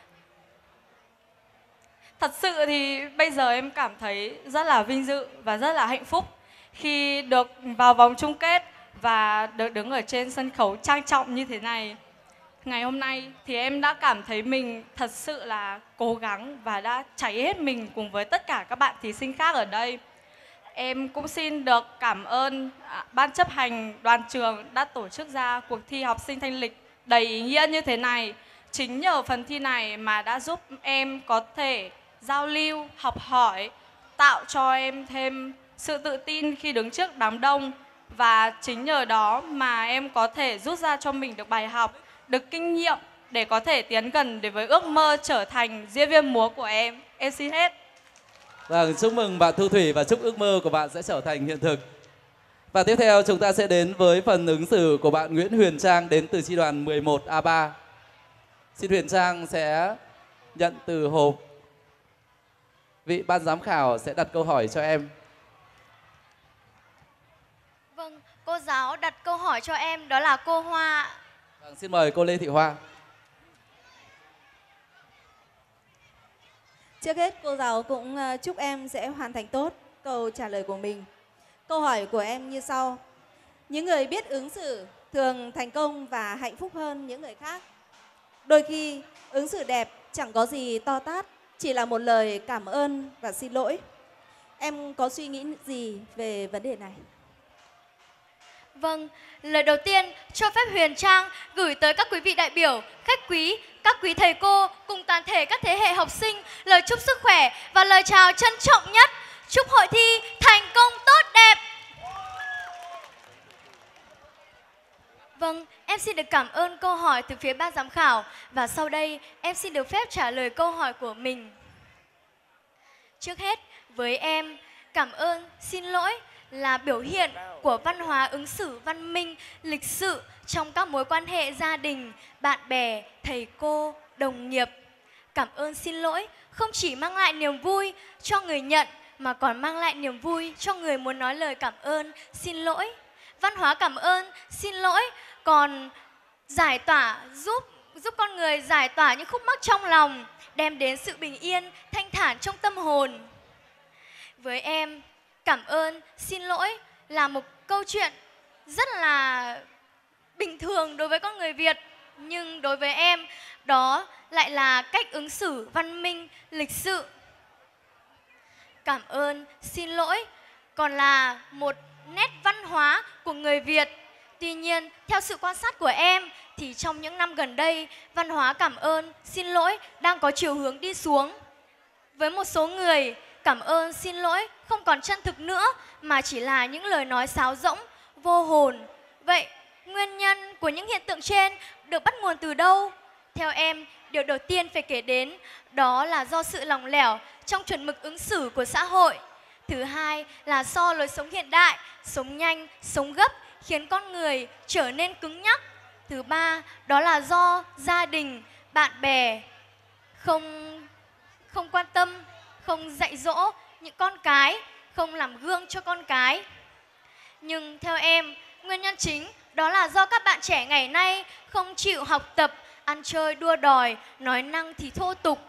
Thật sự thì bây giờ em cảm thấy rất là vinh dự và rất là hạnh phúc khi được vào vòng chung kết và được đứng ở trên sân khấu trang trọng như thế này. Ngày hôm nay thì em đã cảm thấy mình thật sự là cố gắng và đã cháy hết mình cùng với tất cả các bạn thí sinh khác ở đây. Em cũng xin được cảm ơn ban chấp hành đoàn trường đã tổ chức ra cuộc thi học sinh thanh lịch đầy ý nghĩa như thế này. Chính nhờ phần thi này mà đã giúp em có thể giao lưu, học hỏi, tạo cho em thêm sự tự tin khi đứng trước đám đông. Và chính nhờ đó mà em có thể rút ra cho mình được bài học, được kinh nghiệm để có thể tiến gần đến với ước mơ trở thành diễn viên múa của em. Em xin hết. Vâng, chúc mừng bạn Thu Thủy và chúc ước mơ của bạn sẽ trở thành hiện thực. Và tiếp theo chúng ta sẽ đến với phần ứng xử của bạn Nguyễn Huyền Trang đến từ chi đoàn mười một A ba. Xin Huyền Trang sẽ nhận từ hộp. Vị ban giám khảo sẽ đặt câu hỏi cho em. Vâng, cô giáo đặt câu hỏi cho em đó là cô Hoa. Vâng, xin mời cô Lê Thị Hoa. Trước hết cô giáo cũng chúc em sẽ hoàn thành tốt câu trả lời của mình. Câu hỏi của em như sau. Những người biết ứng xử thường thành công và hạnh phúc hơn những người khác. Đôi khi ứng xử đẹp chẳng có gì to tát, chỉ là một lời cảm ơn và xin lỗi. Em có suy nghĩ gì về vấn đề này? Vâng, lời đầu tiên cho phép Huyền Trang gửi tới các quý vị đại biểu, khách quý, các quý thầy cô cùng toàn thể các thế hệ học sinh lời chúc sức khỏe và lời chào trân trọng nhất. Chúc hội thi thành công tốt đẹp. Vâng, em xin được cảm ơn câu hỏi từ phía ban giám khảo và sau đây em xin được phép trả lời câu hỏi của mình. Trước hết, với em, cảm ơn, xin lỗi là biểu hiện của văn hóa ứng xử văn minh, lịch sự trong các mối quan hệ gia đình, bạn bè, thầy cô, đồng nghiệp. Cảm ơn, xin lỗi không chỉ mang lại niềm vui cho người nhận mà còn mang lại niềm vui cho người muốn nói lời cảm ơn, xin lỗi. Văn hóa cảm ơn, xin lỗi còn giải tỏa giúp giúp con người giải tỏa những khúc mắc trong lòng, đem đến sự bình yên, thanh thản trong tâm hồn. Với em, cảm ơn, xin lỗi là một câu chuyện rất là bình thường đối với con người Việt. Nhưng đối với em, đó lại là cách ứng xử văn minh, lịch sự. Cảm ơn, xin lỗi còn là một nét văn hóa của người Việt. Tuy nhiên, theo sự quan sát của em, thì trong những năm gần đây, văn hóa cảm ơn, xin lỗi đang có chiều hướng đi xuống. Với một số người, cảm ơn, xin lỗi không còn chân thực nữa, mà chỉ là những lời nói sáo rỗng, vô hồn. Vậy, nguyên nhân của những hiện tượng trên được bắt nguồn từ đâu? Theo em, điều đầu tiên phải kể đến đó là do sự lỏng lẻo trong chuẩn mực ứng xử của xã hội. Thứ hai là do lối sống hiện đại, sống nhanh, sống gấp khiến con người trở nên cứng nhắc. Thứ ba đó là do gia đình, bạn bè không, không quan tâm, không dạy dỗ những con cái, không làm gương cho con cái. Nhưng theo em, nguyên nhân chính đó là do các bạn trẻ ngày nay không chịu học tập, ăn chơi đua đòi, nói năng thì thô tục.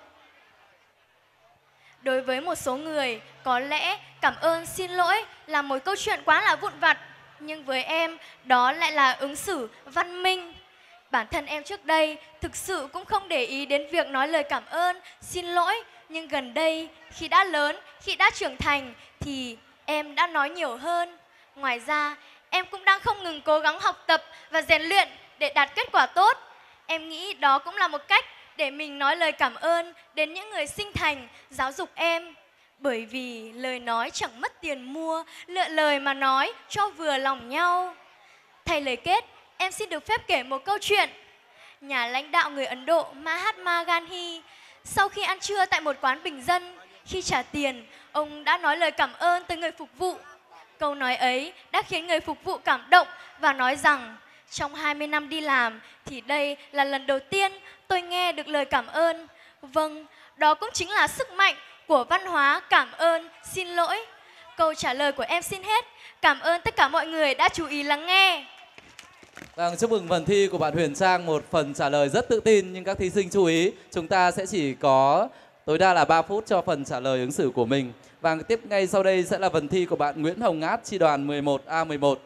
Đối với một số người, có lẽ cảm ơn, xin lỗi là một câu chuyện quá là vụn vặt. Nhưng với em, đó lại là ứng xử văn minh. Bản thân em trước đây thực sự cũng không để ý đến việc nói lời cảm ơn, xin lỗi. Nhưng gần đây, khi đã lớn, khi đã trưởng thành, thì em đã nói nhiều hơn. Ngoài ra, em cũng đang không ngừng cố gắng học tập và rèn luyện để đạt kết quả tốt. Em nghĩ đó cũng là một cách để mình nói lời cảm ơn đến những người sinh thành, giáo dục em. Bởi vì lời nói chẳng mất tiền mua, lựa lời mà nói cho vừa lòng nhau. Thay lời kết, em xin được phép kể một câu chuyện. Nhà lãnh đạo người Ấn Độ Mahatma Gandhi, sau khi ăn trưa tại một quán bình dân, khi trả tiền, ông đã nói lời cảm ơn tới người phục vụ. Câu nói ấy đã khiến người phục vụ cảm động và nói rằng trong hai mươi năm đi làm thì đây là lần đầu tiên tôi nghe được lời cảm ơn. Vâng, đó cũng chính là sức mạnh của văn hóa cảm ơn, xin lỗi. Câu trả lời của em xin hết. Cảm ơn tất cả mọi người đã chú ý lắng nghe. Vâng, chúc mừng phần thi của bạn Huyền Trang, một phần trả lời rất tự tin. Nhưng các thí sinh chú ý, chúng ta sẽ chỉ có tối đa là ba phút cho phần trả lời ứng xử của mình. Và tiếp ngay sau đây sẽ là phần thi của bạn Nguyễn Hồng Ngát, chi đoàn mười một A mười một.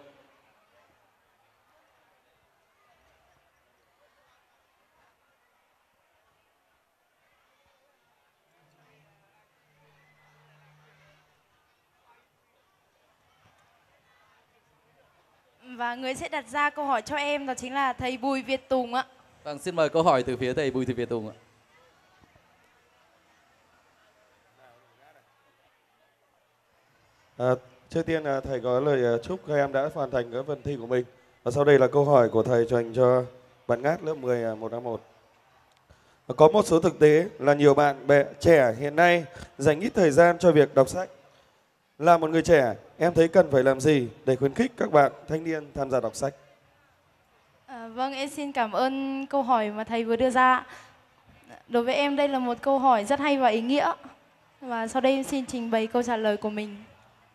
Và người sẽ đặt ra câu hỏi cho em đó chính là thầy Bùi Việt Tùng ạ. Vâng, xin mời câu hỏi từ phía thầy Bùi Thị Việt Tùng ạ. À, trước tiên là thầy có lời chúc các em đã hoàn thành cái phần thi của mình. Và sau đây là câu hỏi của thầy dành cho bạn Ngát lớp mười một A một. Có một số thực tế là nhiều bạn bè trẻ hiện nay dành ít thời gian cho việc đọc sách. Là một người trẻ, em thấy cần phải làm gì để khuyến khích các bạn thanh niên tham gia đọc sách? À, vâng, em xin cảm ơn câu hỏi mà thầy vừa đưa ra. Đối với em đây là một câu hỏi rất hay và ý nghĩa. Và sau đây em xin trình bày câu trả lời của mình.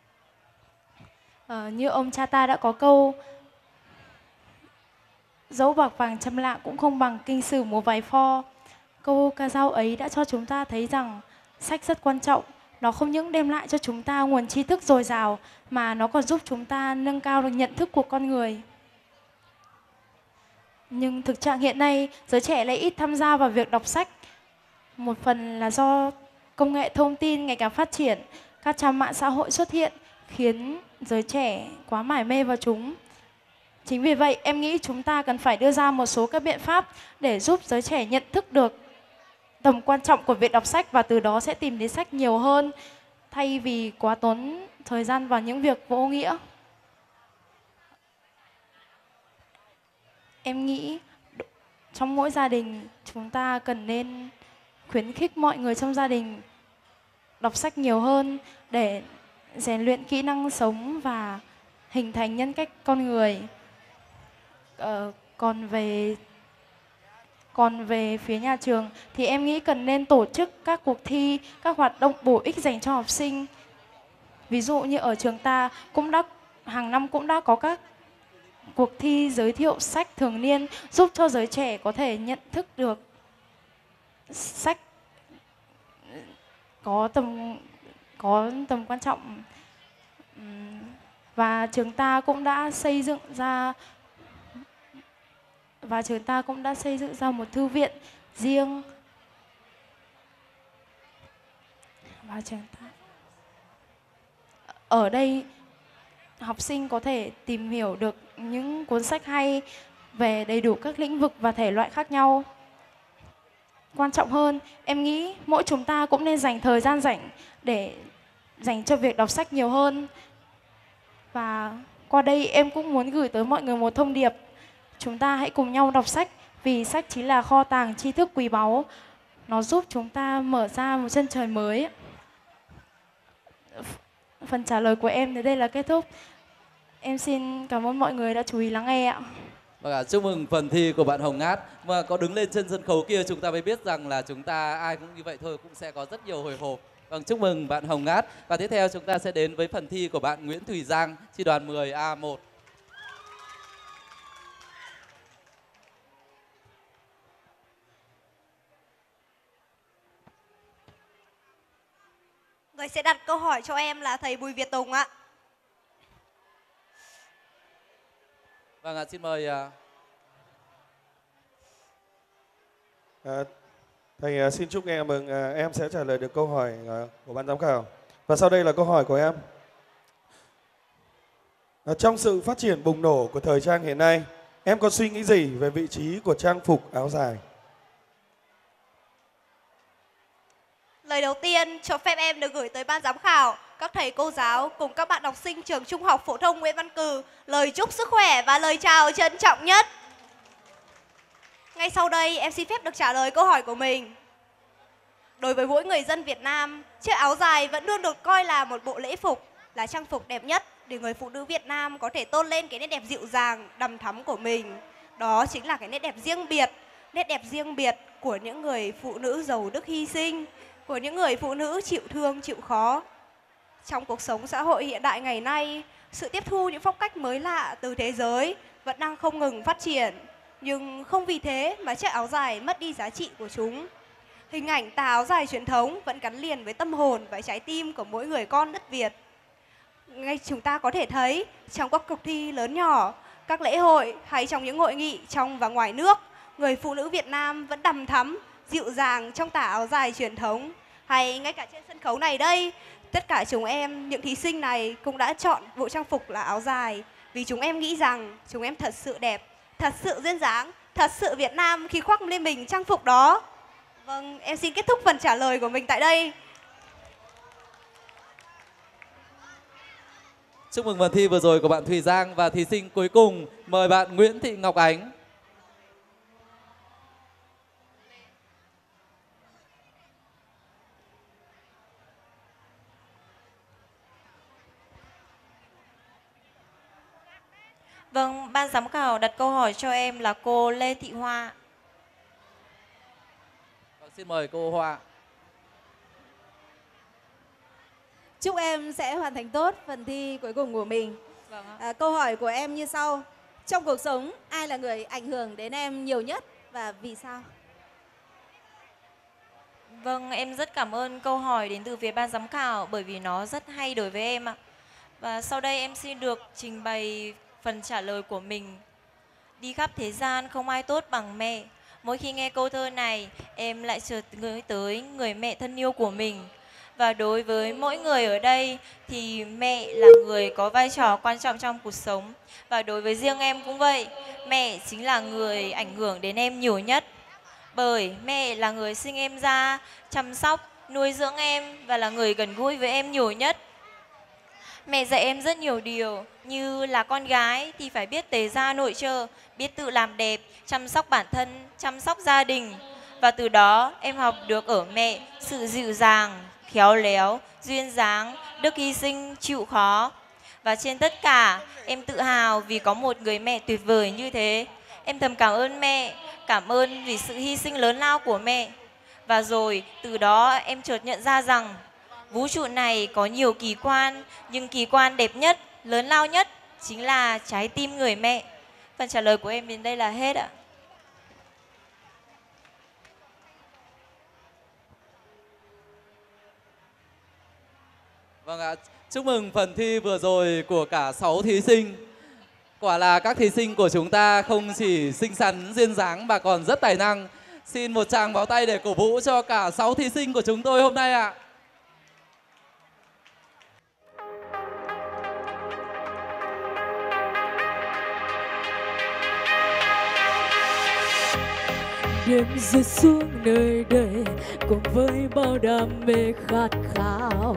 À, như ông cha ta đã có câu: dẫu bạc vàng trăm lạng cũng không bằng kinh sử một vài pho. Câu ca dao ấy đã cho chúng ta thấy rằng sách rất quan trọng Nó không những đem lại cho chúng ta nguồn tri thức dồi dào mà nó còn giúp chúng ta nâng cao được nhận thức của con người. Nhưng thực trạng hiện nay, giới trẻ lại ít tham gia vào việc đọc sách. Một phần là do công nghệ thông tin ngày càng phát triển, các trang mạng xã hội xuất hiện khiến giới trẻ quá mải mê vào chúng. Chính vì vậy, em nghĩ chúng ta cần phải đưa ra một số các biện pháp để giúp giới trẻ nhận thức được tầm quan trọng của việc đọc sách và từ đó sẽ tìm đến sách nhiều hơn thay vì quá tốn thời gian vào những việc vô nghĩa. Em nghĩ trong mỗi gia đình chúng ta cần nên khuyến khích mọi người trong gia đình đọc sách nhiều hơn để rèn luyện kỹ năng sống và hình thành nhân cách con người. Ờ, còn về còn về phía nhà trường thì em nghĩ cần nên tổ chức các cuộc thi, các hoạt động bổ ích dành cho học sinh. Ví dụ như ở trường ta cũng đã hàng năm cũng đã có các cuộc thi giới thiệu sách thường niên giúp cho giới trẻ có thể nhận thức được sách có tầm có tầm quan trọng. Và trường ta cũng đã xây dựng ra và trường ta cũng đã xây dựng ra một thư viện riêng. Và trường ta ở đây học sinh có thể tìm hiểu được những cuốn sách hay về đầy đủ các lĩnh vực và thể loại khác nhau. Quan trọng hơn, em nghĩ mỗi chúng ta cũng nên dành thời gian rảnh để dành cho việc đọc sách nhiều hơn. Và qua đây em cũng muốn gửi tới mọi người một thông điệp. Chúng ta hãy cùng nhau đọc sách vì sách chính là kho tàng tri thức quý báu. Nó giúp chúng ta mở ra một chân trời mới. Phần trả lời của em đến đây là kết thúc. Em xin cảm ơn mọi người đã chú ý lắng nghe ạ. Vâng ạ, chúc mừng phần thi của bạn Hồng Ngát. Mà có đứng lên trên sân khấu kia chúng ta mới biết rằng là chúng ta ai cũng như vậy thôi, cũng sẽ có rất nhiều hồi hộp. Vâng, chúc mừng bạn Hồng Ngát. Và tiếp theo chúng ta sẽ đến với phần thi của bạn Nguyễn Thùy Giang, chi đoàn mười A một. Người sẽ đặt câu hỏi cho em là thầy Bùi Việt Tùng ạ. Vâng ạ, xin mời. Uh... À, thầy uh, xin chúc em mừng uh, em sẽ trả lời được câu hỏi uh, của ban giám khảo. Và sau đây là câu hỏi của em. Uh, trong sự phát triển bùng nổ của thời trang hiện nay, em có suy nghĩ gì về vị trí của trang phục áo dài? Lời đầu tiên cho phép em được gửi tới ban giám khảo, các thầy cô giáo cùng các bạn học sinh trường Trung học phổ thông Nguyễn Văn Cừ lời chúc sức khỏe và lời chào trân trọng nhất. Ngay sau đây em xin phép được trả lời câu hỏi của mình. Đối với mỗi người dân Việt Nam, chiếc áo dài vẫn luôn được coi là một bộ lễ phục, là trang phục đẹp nhất để người phụ nữ Việt Nam có thể tôn lên cái nét đẹp dịu dàng, đằm thắm của mình. Đó chính là cái nét đẹp riêng biệt, nét đẹp riêng biệt của những người phụ nữ giàu đức hy sinh, của những người phụ nữ chịu thương, chịu khó. Trong cuộc sống xã hội hiện đại ngày nay, sự tiếp thu những phong cách mới lạ từ thế giới vẫn đang không ngừng phát triển. Nhưng không vì thế mà chiếc áo dài mất đi giá trị của chúng. Hình ảnh tà áo dài truyền thống vẫn gắn liền với tâm hồn và trái tim của mỗi người con đất Việt. Ngay chúng ta có thể thấy trong các cuộc thi lớn nhỏ, các lễ hội hay trong những hội nghị trong và ngoài nước, người phụ nữ Việt Nam vẫn đằm thắm, dịu dàng trong tà áo dài truyền thống. Hay ngay cả trên sân khấu này đây, tất cả chúng em, những thí sinh này cũng đã chọn bộ trang phục là áo dài vì chúng em nghĩ rằng chúng em thật sự đẹp, thật sự duyên dáng, thật sự Việt Nam khi khoác lên mình trang phục đó. Vâng, em xin kết thúc phần trả lời của mình tại đây. Chúc mừng phần thi vừa rồi của bạn Thùy Giang và thí sinh cuối cùng, mời bạn Nguyễn Thị Ngọc Ánh. Vâng, ban giám khảo đặt câu hỏi cho em là cô Lê Thị Hoa. Xin mời cô Hoa. Chúc em sẽ hoàn thành tốt phần thi cuối cùng của mình. Vâng ạ. À, câu hỏi của em như sau. Trong cuộc sống, ai là người ảnh hưởng đến em nhiều nhất và vì sao? Vâng, em rất cảm ơn câu hỏi đến từ phía ban giám khảo bởi vì nó rất hay đối với em ạ. Và sau đây em xin được trình bày phần trả lời của mình. Đi khắp thế gian không ai tốt bằng mẹ. Mỗi khi nghe câu thơ này, em lại chợt nhớ tới người mẹ thân yêu của mình. Và đối với mỗi người ở đây thì mẹ là người có vai trò quan trọng trong cuộc sống. Và đối với riêng em cũng vậy, mẹ chính là người ảnh hưởng đến em nhiều nhất. Bởi mẹ là người sinh em ra, chăm sóc, nuôi dưỡng em và là người gần gũi với em nhiều nhất. Mẹ dạy em rất nhiều điều, như là con gái thì phải biết tề gia nội trợ, biết tự làm đẹp, chăm sóc bản thân, chăm sóc gia đình. Và từ đó em học được ở mẹ sự dịu dàng, khéo léo, duyên dáng, đức hy sinh, chịu khó. Và trên tất cả, em tự hào vì có một người mẹ tuyệt vời như thế. Em thầm cảm ơn mẹ, cảm ơn vì sự hy sinh lớn lao của mẹ. Và rồi từ đó em chợt nhận ra rằng vũ trụ này có nhiều kỳ quan, nhưng kỳ quan đẹp nhất, lớn lao nhất chính là trái tim người mẹ. Phần trả lời của em đến đây là hết ạ. Vâng ạ, chúc mừng phần thi vừa rồi của cả sáu thí sinh. Quả là các thí sinh của chúng ta không chỉ xinh xắn, duyên dáng mà còn rất tài năng. Xin một tràng pháo tay để cổ vũ cho cả sáu thí sinh của chúng tôi hôm nay ạ. Đêm rơi xuống nơi đây cùng với bao đam mê khát khao.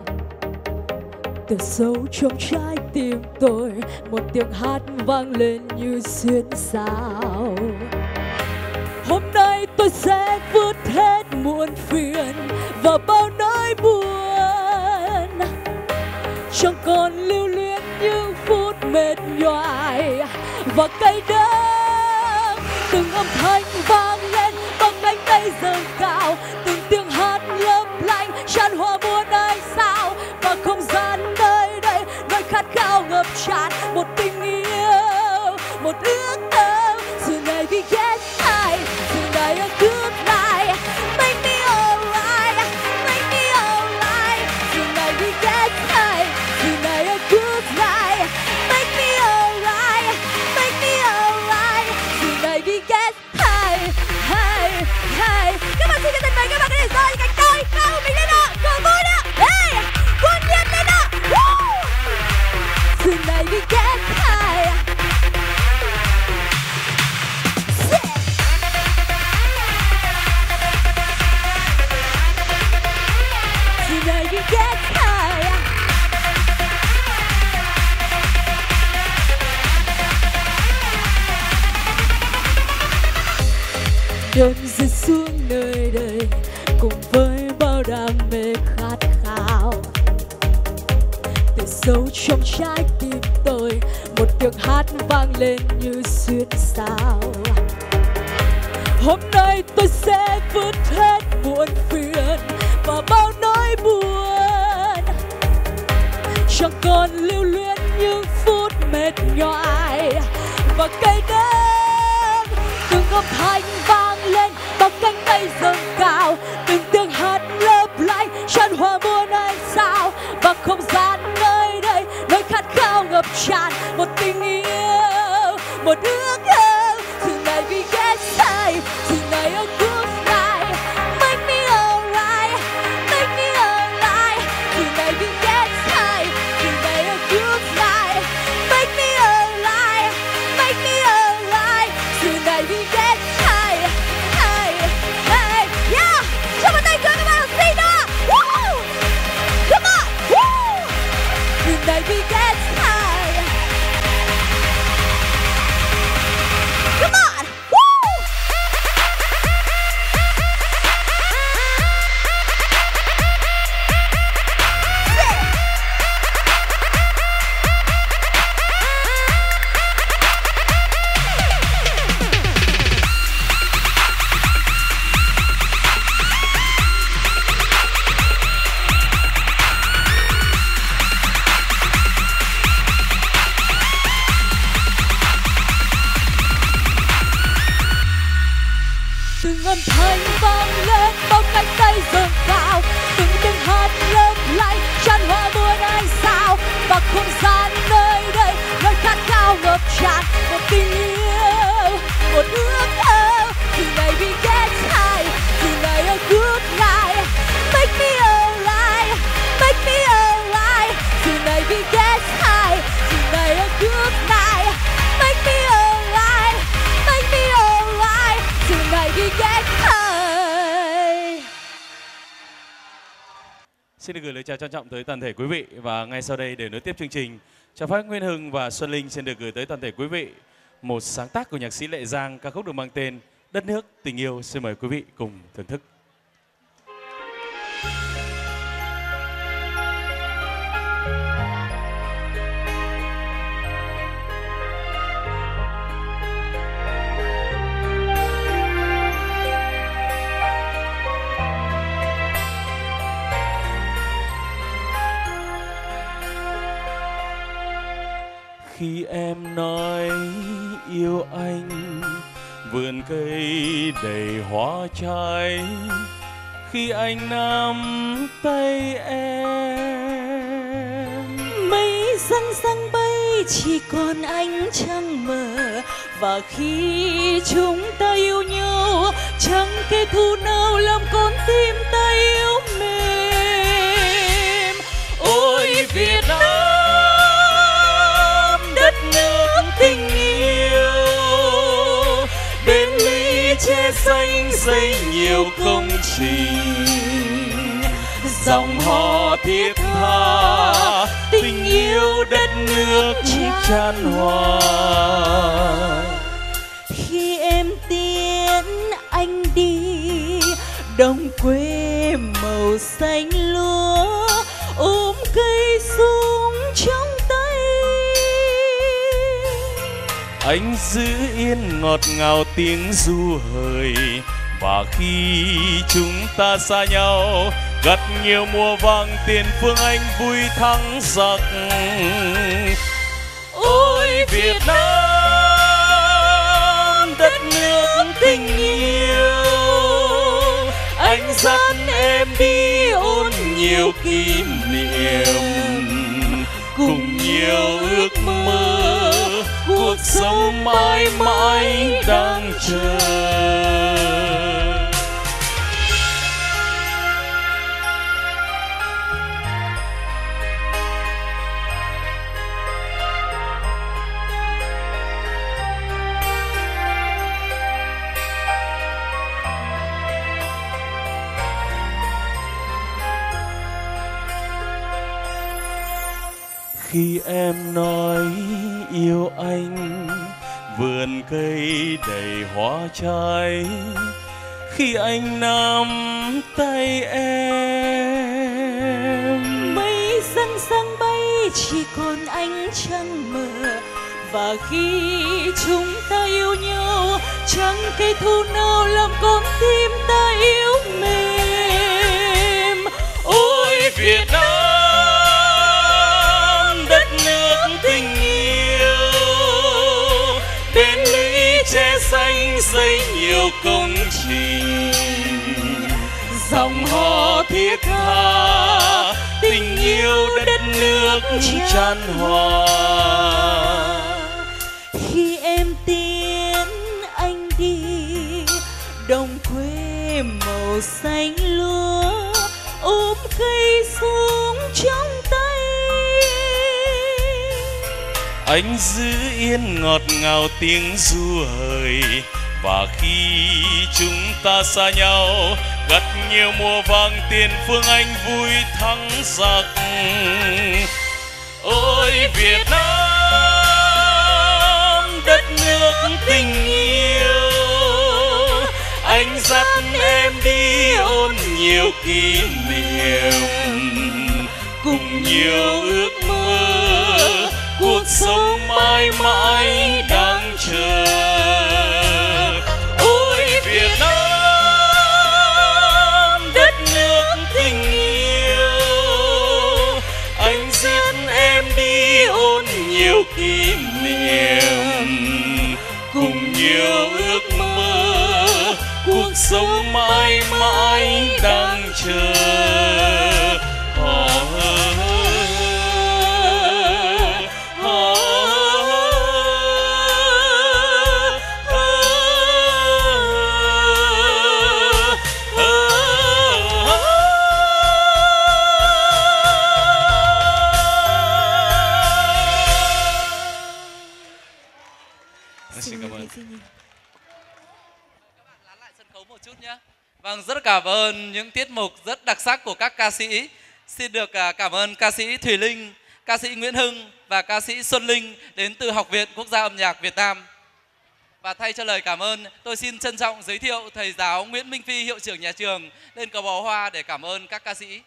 Từ sâu trong trái tim tôi một tiếng hát vang lên như xuyên sao. Hôm nay tôi sẽ vứt hết muộn phiền và bao nỗi buồn, chẳng còn lưu luyến những phút mệt nhoài và cay đắng. Từng âm thanh vang lên bằng cánh tay dâng cao, từng tiếng hát lấp lánh tràn hòa muôn ánh sao. Và không gian nơi đây nơi khát khao ngập tràn một tình yêu, một ước mơ. Tonight we get high, tonight a good night, make me alright, make me alright. Tonight we get high, tonight a good night, make me alright, make me alright. Tonight we get high, high, high. Các bạn xin cho tình mời các bạn có thể giơ những cánh tay cao mình lên ạ, cổ vũ ạ. Hey, cuồng nhiệt lên ạ. Tonight we get high. Tonight we get high. Đêm rơi xuống nơi đây cùng với bao đam mê khát khao. Từ sâu trong trái tim tôi một tiếng hát vang lên như xuyên sao. Hôm nay tôi sẽ vứt hết muộn phiền và bao nỗi buồn, chẳng còn lưu luyến những phút mệt nhoài và cay đắng. Từng âm thanh vang lên bằng cánh tay dâng cao, từng tiếng hát lấp lánh tràn hòa muôn ánh sao. Và không gian nơi đây nơi khát khao ngập tràn một tình yêu, một ước mơ. Tonight we get high, tonight a good night, make me alright, make me alright. Tonight we get high, tonight a good night, make me alright, make me alright. Tonight we get high, high, high. từng âm thanh vang lên bao cánh tay dâng cao, từng tiếng hát lấp lánh tràn hoa muôn ánh sao, và không gian nơi đây nơi khát khao ngập tràn một tình yêu, một ước ao. Tonight we get high, tonight a good night, make me alive, make me alive. Tonight we get high, tonight a good night, make me alive, make me alive. Tonight we get high. Xin được gửi lời chào trân trọng tới toàn thể quý vị, và ngay sau đây để nối tiếp chương trình, cho phép Nguyên Hưng và Xuân Linh xin được gửi tới toàn thể quý vị một sáng tác của nhạc sĩ Lệ Giang, ca khúc được mang tên Đất nước tình yêu. Xin mời quý vị cùng thưởng thức. Khi em nói yêu anh, vườn cây đầy hoa trái, khi anh nắm tay em, Mây răng răng bay chỉ còn ánh trăng mờ, và khi chúng ta yêu nhau chẳng kẻ thù nào làm con tim ta yếu mềm. Ôi Việt Nam, đất nước tình yêu, bên ly che xanh xây nhiều công trình, dòng hò thiết tha tình yêu đất nước chan hòa. Khi em tiễn anh đi đồng quê màu xanh lúa, ôm cây súng trong tay, anh giữ yên ngọt ngào tiếng ru hời, và khi chúng ta xa nhau gặt nhiều mùa vàng tiền phương, anh vui thắng giặc. Ôi Việt Nam, đất nước tình yêu, anh dắt em đi ôn nhiều kỷ niệm, cùng nhiều ước mơ, cuộc sống mãi mãi đang chờ. Khi em nói yêu anh, vườn cây đầy hoa trái, khi anh nắm tay em, mây răng răng bay chỉ còn ánh trăng mờ, và khi chúng ta yêu nhau chẳng kẻ thù nào làm con tim ta yếu mềm. Ôi Việt Nam, đất nước tình yêu, bên lũy che xanh xây nhiều công trình, dòng hò thiết tha tình yêu đất nước chan hòa. Khi em tiễn anh đi đồng quê màu xanh lúa, ôm cây súng trong tay, anh giữ yên ngọt ngào tiếng ru hời, và khi chúng ta xa nhau gặt nhiều mùa vàng tiền phương, anh vui thắng giặc. Ôi Việt Nam, đất nước tình yêu, anh dắt em đi ôn nhiều kỷ niệm, cùng nhiều ước mơ, cuộc sống mãi mãi đang chờ. Ôi Việt Nam, đất nước tình yêu, anh dắt em đi ôn nhiều kỷ niệm, cùng nhiều ước mơ, cuộc sống mãi mãi đang chờ. Xin cảm ơn. Một chút nhé. Vâng, rất cảm ơn những tiết mục rất đặc sắc của các ca sĩ. Xin được cảm ơn ca sĩ Thùy Linh, ca sĩ Nguyễn Hưng và ca sĩ Xuân Linh đến từ Học viện Quốc gia âm nhạc Việt Nam. Và thay cho lời cảm ơn, tôi xin trân trọng giới thiệu thầy giáo Nguyễn Minh Phi, hiệu trưởng nhà trường lên cầu bó hoa để cảm ơn các ca sĩ.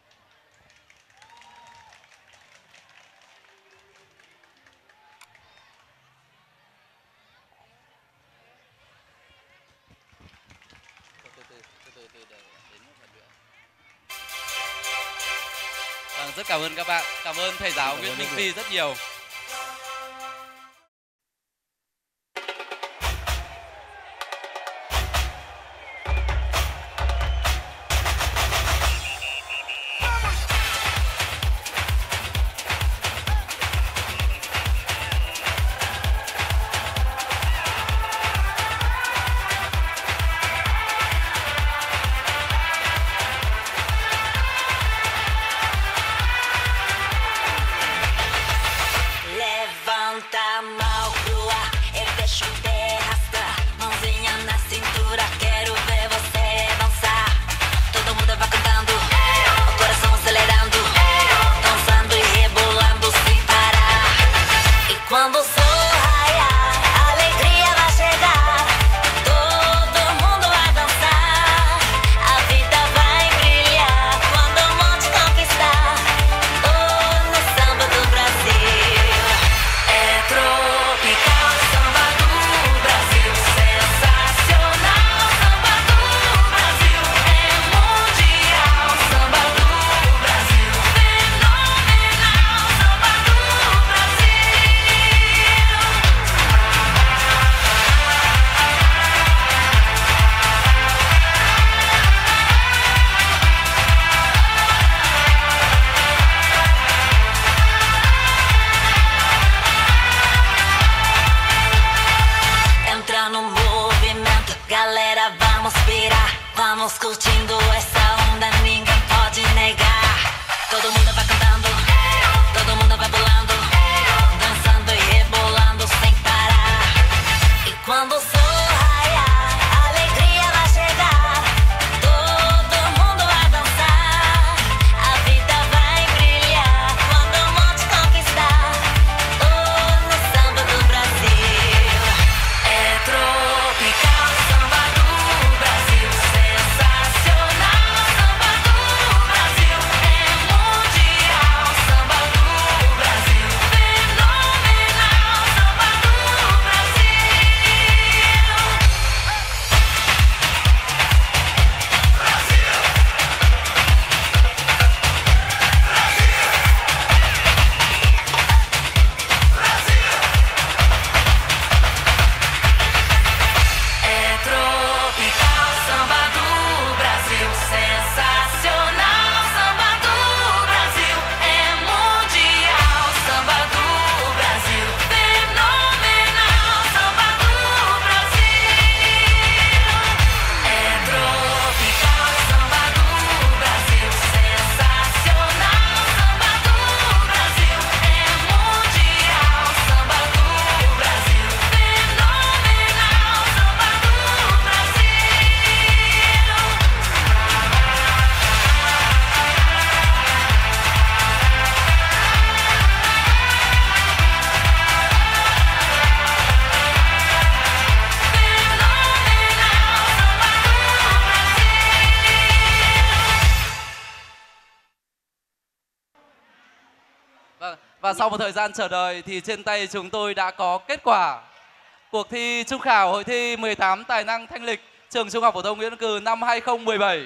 Vâng, rất cảm ơn các bạn. Cảm ơn thầy giáo Nguyễn Minh Phi rất nhiều. Và sau một thời gian chờ đợi thì trên tay chúng tôi đã có kết quả cuộc thi trung khảo hội thi mười tám tài năng thanh lịch trường Trung học phổ thông Nguyễn Văn Cừ năm hai không một bảy.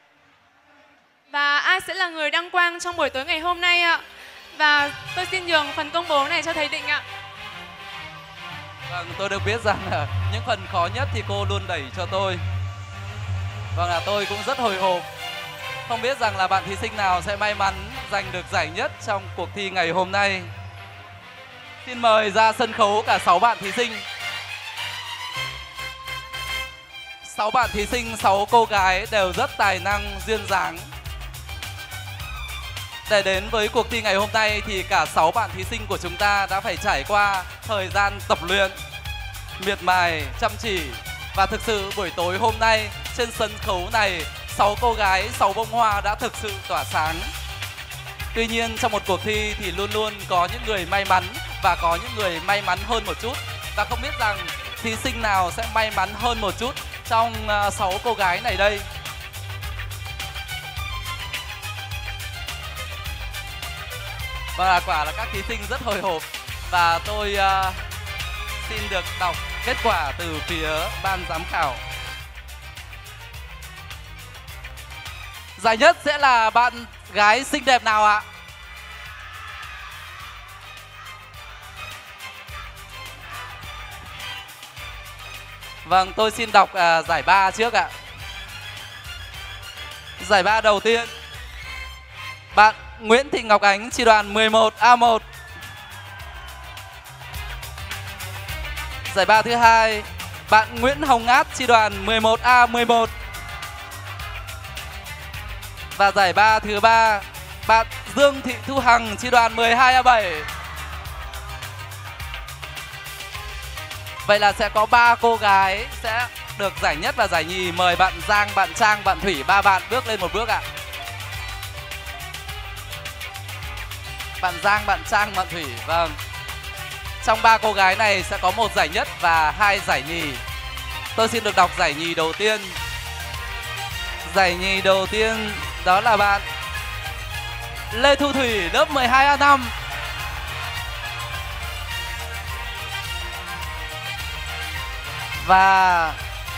Và ai sẽ là người đăng quang trong buổi tối ngày hôm nay ạ? Và tôi xin nhường phần công bố này cho thầy Định ạ. Vâng, tôi được biết rằng là những phần khó nhất thì cô luôn đẩy cho tôi. Vâng là tôi cũng rất hồi hộp. Không biết rằng là bạn thí sinh nào sẽ may mắn giành được giải nhất trong cuộc thi ngày hôm nay. Xin mời ra sân khấu cả sáu bạn thí sinh. Sáu bạn thí sinh, sáu cô gái đều rất tài năng, duyên dáng. Để đến với cuộc thi ngày hôm nay thì cả sáu bạn thí sinh của chúng ta đã phải trải qua thời gian tập luyện miệt mài, chăm chỉ. Và thực sự buổi tối hôm nay trên sân khấu này, sáu cô gái, sáu bông hoa đã thực sự tỏa sáng. Tuy nhiên trong một cuộc thi thì luôn luôn có những người may mắn và có những người may mắn hơn một chút. Và không biết rằng thí sinh nào sẽ may mắn hơn một chút trong sáu cô gái này đây. Và quả là các thí sinh rất hồi hộp. Và tôi uh, xin được đọc kết quả từ phía ban giám khảo. Giải nhất sẽ là bạn gái xinh đẹp nào ạ? Vâng, tôi xin đọc uh, giải ba trước ạ. Giải ba đầu tiên, bạn Nguyễn Thị Ngọc Ánh, chi đoàn mười một A một. Giải ba thứ hai, bạn Nguyễn Hồng Ngát, chi đoàn mười một A mười một. Và giải ba thứ ba, bạn Dương Thị Thu Hằng, chi đoàn mười hai A bảy. Vậy là sẽ có ba cô gái sẽ được giải nhất và giải nhì. Mời bạn Giang, bạn Trang, bạn Thủy, ba bạn bước lên một bước ạ. Bạn Giang, bạn Trang, bạn Thủy, vâng. Trong ba cô gái này sẽ có một giải nhất và hai giải nhì. Tôi xin được đọc giải nhì đầu tiên. Giải nhì đầu tiên đó là bạn Lê Thu Thủy, lớp mười hai A năm. Và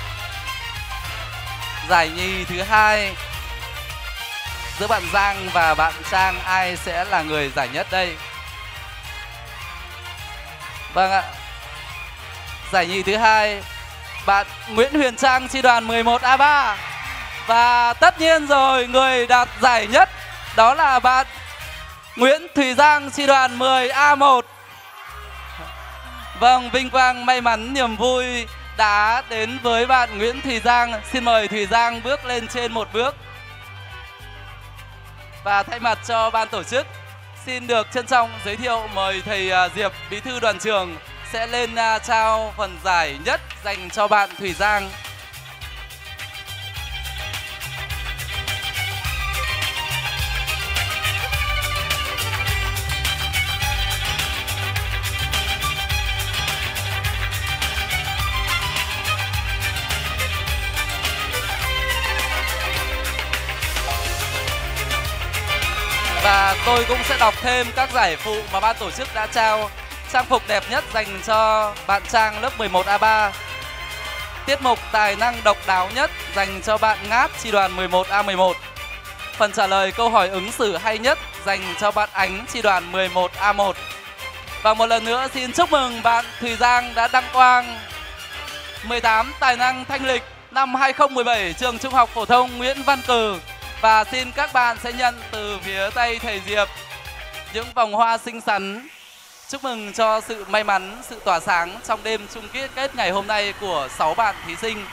giải nhì thứ hai, giữa bạn Giang và bạn Trang, ai sẽ là người giải nhất đây? Vâng ạ. Giải nhì thứ hai, bạn Nguyễn Huyền Trang, chi đoàn mười một A ba. Và tất nhiên rồi, người đạt giải nhất đó là bạn Nguyễn Thùy Giang, chi đoàn mười A một. Vâng, vinh quang, may mắn, niềm vui đã đến với bạn Nguyễn Thùy Giang. Xin mời Thùy Giang bước lên trên một bước. Và thay mặt cho ban tổ chức, xin được trân trọng giới thiệu mời thầy Diệp, bí thư đoàn trường sẽ lên trao phần giải nhất dành cho bạn Thùy Giang. Và tôi cũng sẽ đọc thêm các giải phụ mà ban tổ chức đã trao. Trang phục đẹp nhất dành cho bạn Trang, lớp mười một A ba. Tiết mục tài năng độc đáo nhất dành cho bạn Ngát, chi đoàn mười một A mười một. Phần trả lời câu hỏi ứng xử hay nhất dành cho bạn Ánh, chi đoàn mười một A một. Và một lần nữa xin chúc mừng bạn Thùy Giang đã đăng quang mười tám tài năng thanh lịch năm hai không một bảy trường Trung học phổ thông Nguyễn Văn Cừ. Và xin các bạn sẽ nhận từ phía tay thầy Diệp những vòng hoa xinh xắn. Chúc mừng cho sự may mắn, sự tỏa sáng trong đêm chung kết ngày hôm nay của sáu bạn thí sinh.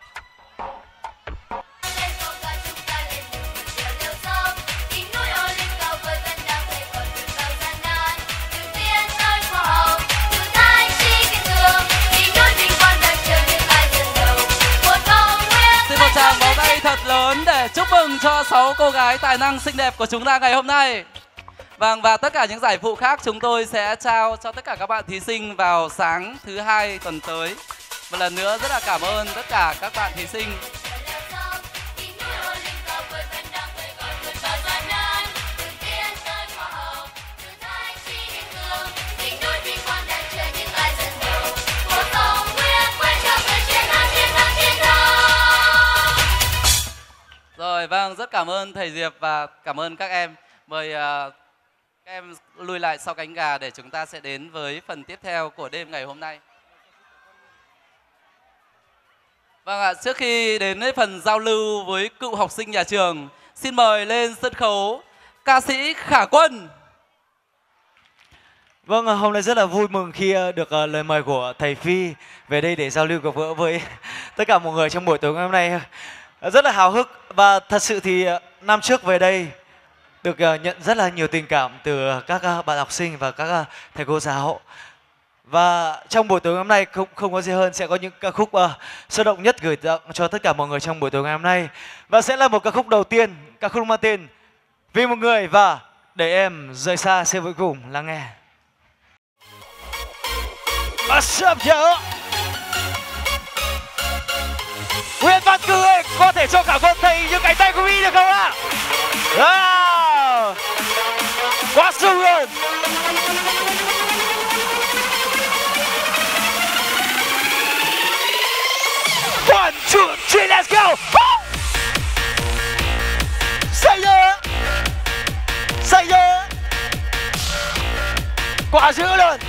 Chàng pháo tay thật lớn để chúc mừng cho sáu cô gái tài năng xinh đẹp của chúng ta ngày hôm nay. Vâng, và tất cả những giải phụ khác chúng tôi sẽ trao cho tất cả các bạn thí sinh vào sáng thứ hai tuần tới. Một lần nữa rất là cảm ơn tất cả các bạn thí sinh. Rồi, vâng, rất cảm ơn thầy Diệp và cảm ơn các em. Mời uh, các em lui lại sau cánh gà để chúng ta sẽ đến với phần tiếp theo của đêm ngày hôm nay. Vâng ạ, trước khi đến với phần giao lưu với cựu học sinh nhà trường, xin mời lên sân khấu ca sĩ Khả Quân. Vâng, hôm nay rất là vui mừng khi được lời mời của thầy Phi về đây để giao lưu gặp gỡ với tất cả mọi người trong buổi tối ngày hôm nay. Rất là hào hức và thật sự thì năm trước về đây được nhận rất là nhiều tình cảm từ các bạn học sinh và các thầy cô giáo. Và trong buổi tối ngày hôm nay không không có gì hơn, sẽ có những ca khúc uh, sôi động nhất gửi tặng cho tất cả mọi người trong buổi tối ngày hôm nay. Và sẽ là một ca khúc đầu tiên, ca khúc mang tên Vì Một Người và Để Em Rời Xa. Sẽ với cùng lắng nghe. What's up, yo? Nguyễn Văn Cư ơi, có thể cho cả con thầy những cánh tay của mình được không ạ? Wow! Quá sung luôn! One, two, three, let's go! Say yeah! Say yeah! Quá dữ luôn!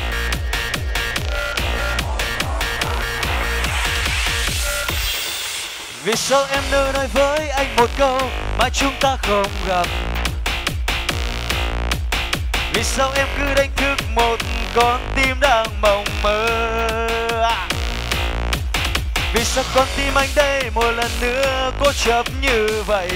Vì sao em nỡ nói với anh một câu mà chúng ta không gặp? Vì sao em cứ đánh thức một con tim đang mộng mơ? Vì sao con tim anh đây một lần nữa cố chấp như vậy?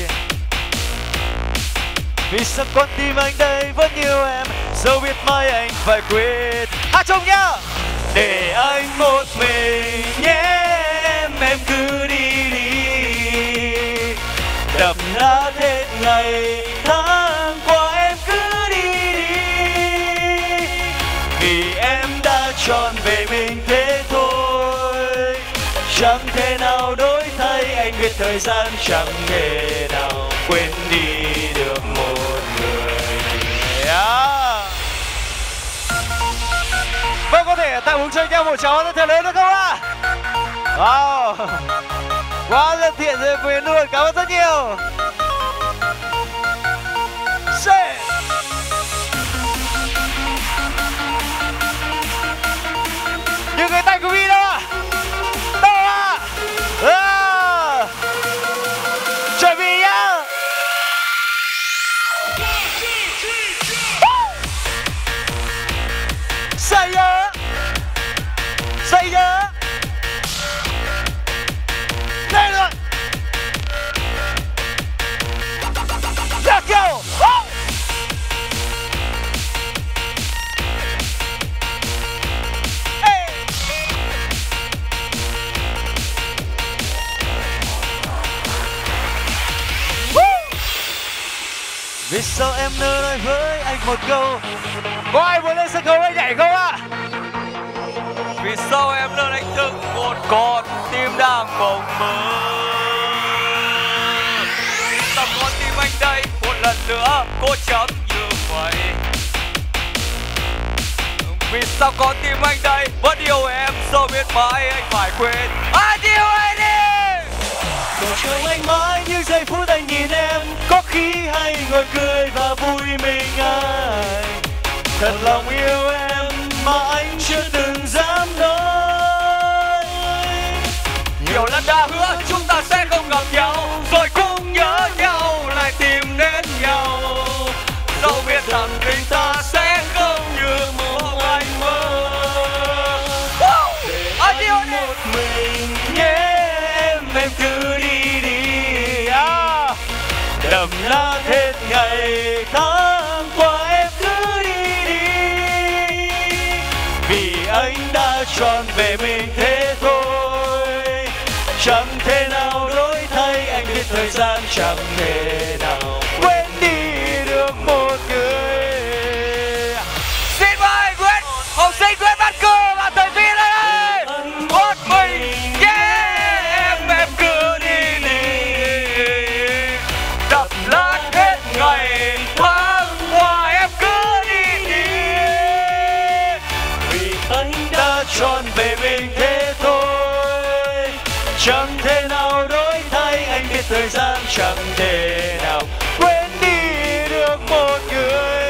Vì sao con tim anh đây vẫn yêu em, dẫu biết mai anh phải quên. Hát chung nhá! Để anh một mình nhé em, em cứ đi đi. Đập nát hết ngày tháng qua em cứ đi đi. Vì em đã chọn về mình thế thôi, chẳng thể nào đổi thay. Anh biết thời gian chẳng thể nào quên đi được một người. Yeah. Vâng, có thể tạm ứng cho nhau một cháu rất lớn được không ạ? Wow, quá thân thiện rồi Quyền luôn, cảm ơn rất nhiều. Say. Những cái tay của Vi đâu ạ? Đâu ạ? À. Chuẩn bị nhá. Say yeah. Say yeah. Lên rồi. Let's go. Oh. Hey. Vì sao em nỡ nói với anh một câu? Có ai muốn lên sân khấu anh nhảy không ạ? Vì sao em nỡ đánh thức một con tim đang mộng mơ? Sao con tim anh đây một lần nữa cố chấp như vậy? Vì sao con tim anh đây vẫn yêu em, sao biết mãi anh phải quên? Anh yêu anh đi! Còn trong anh mãi những giây phút anh nhìn em, có khi hay ngồi cười và vui mình anh. Thật lòng yêu em mà anh chưa từng dám nói. Nhiều lần đã hứa chúng ta sẽ không gặp nhau, rồi cũng nhớ nhau lại tìm đến nhau. Dẫu biết rằng tình ta sẽ không như một anh mơ. Để anh yêu một mình nhé em, em cứ đi đi. À, đập nát hết ngày tháng qua em cứ đi đi. Vì anh đã chọn về mình thế thôi, chẳng thể nào đổi thay. Anh biết thời gian chẳng thể nào quên đi được một người. Xin mời Nguyễn học sinh Nguyễn Văn Cư và thầy Phi lên đây. Một mình yeah, em em cứ đi đi. Đập nát hết ngày tháng qua em cứ đi đi. Vì anh đã chọn về mình thế thôi, chẳng thể nào đổi thay. Anh biết thời gian chẳng thể nào quên đi được một người.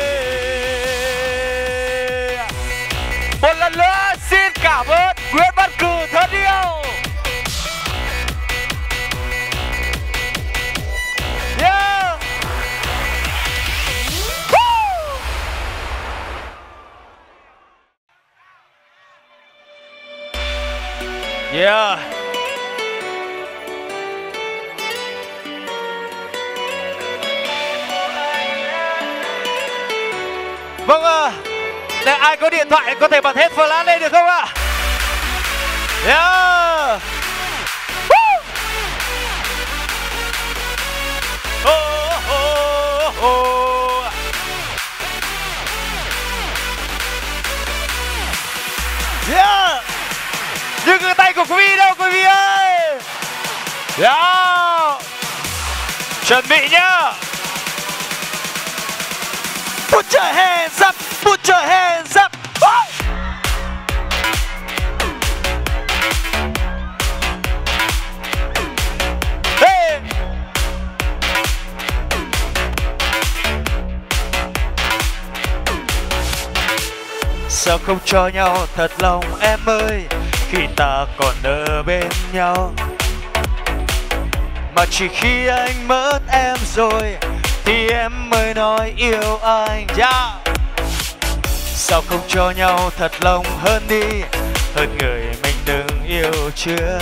Một lần nữa xin cảm ơn Nguyễn Văn Cử thân yêu. Yeah. Vâng ạ. Để ai có điện thoại có thể bật hết flash lên được không ạ? Yeah. Woo. Oh, oh, oh. Yeah. Nhưng người tay của quý vị đâu quý vị ơi? Yeah. Chuẩn bị nhá. Put your hands up, put your hands up. Oh. Hey. Sao không cho nhau thật lòng em ơi, khi ta còn ở bên nhau, mà chỉ khi anh mất em rồi thì em mới nói yêu anh. Yeah. Sao không cho nhau thật lòng hơn đi, hơn người mình từng yêu chưa,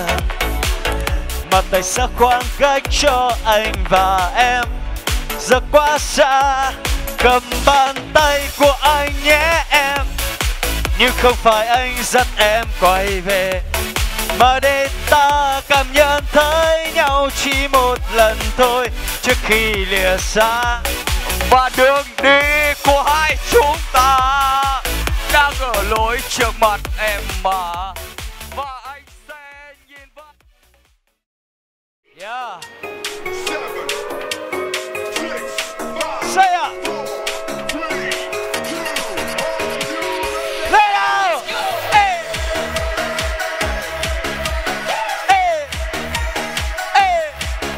mà tại sao khoảng cách cho anh và em giờ quá xa. Cầm bàn tay của anh nhé em, nhưng không phải anh dắt em quay về, mà để ta cảm nhận thấy nhau chỉ một lần thôi trước khi lìa xa. Và đường đi của hai chúng ta đang ở lối trước mặt em mà, và anh sẽ nhìn vào. Yeah. Say it. Lay out. Hey. Hey. Hey.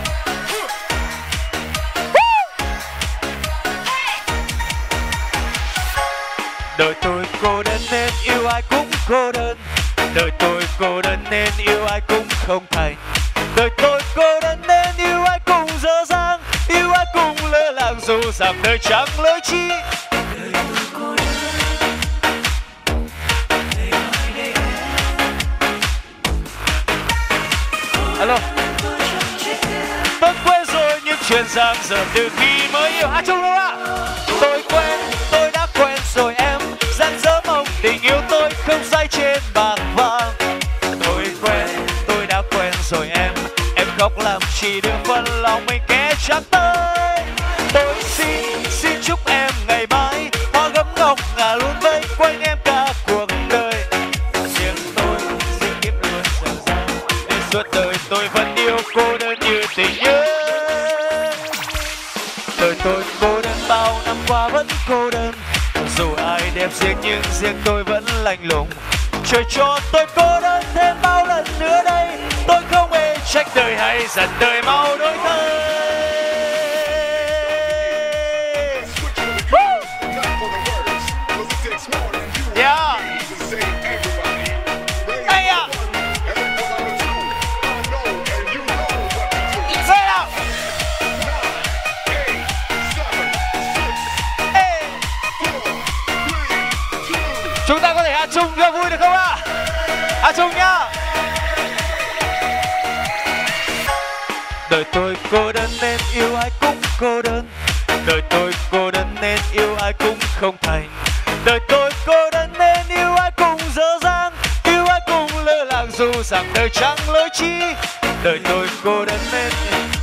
Đời tôi cô đơn nên yêu ai cũng cô đơn, đời tôi cô đơn nên yêu ai cũng không thành, đời tôi cô đơn nên yêu ai cũng dở dang, yêu ai cũng lơ làng dù rằng đời chẳng lối chi. Alo. Tôi quên rồi những chuyện giang dở từ khi mới yêu. À chung luôn ạ. Tôi quên, tôi đã quên rồi em, giang dở mong tình yêu tôi không say trên bạc vàng. Tôi quên, tôi đã quên rồi em, em khóc làm chi được phân lòng mình kẻ chẳng tới. Tôi xin, xin chúc em ngày mai hoa gấm ngọc ngả luôn vây quanh em cả cuộc đời. Riêng tôi xin kiếp luôn dở dang, để suốt đời tôi vẫn yêu cô đơn như tình nhớ. Đời tôi cô đơn bao năm qua vẫn cô đơn, dù ai đẹp riêng nhưng riêng tôi vẫn lạnh lùng. Trời cho tôi cô đơn thêm bao lần nữa đây, tôi không hề trách đời hay giận đời mau đổi thay. Yeah. Hey, yeah. Say it out. Hey. Chúng ta có thể hát chung cho vui được không ạ? Hát chung nhá. Đời tôi cô đơn nên yêu ai cũng cô đơn, đời tôi cô đơn nên yêu ai cũng không thành, đời tôi cô đơn nên yêu ai cũng dở dang, yêu ai cũng lơ làng dù rằng đời chẳng lối chi. Đời tôi cô đơn nên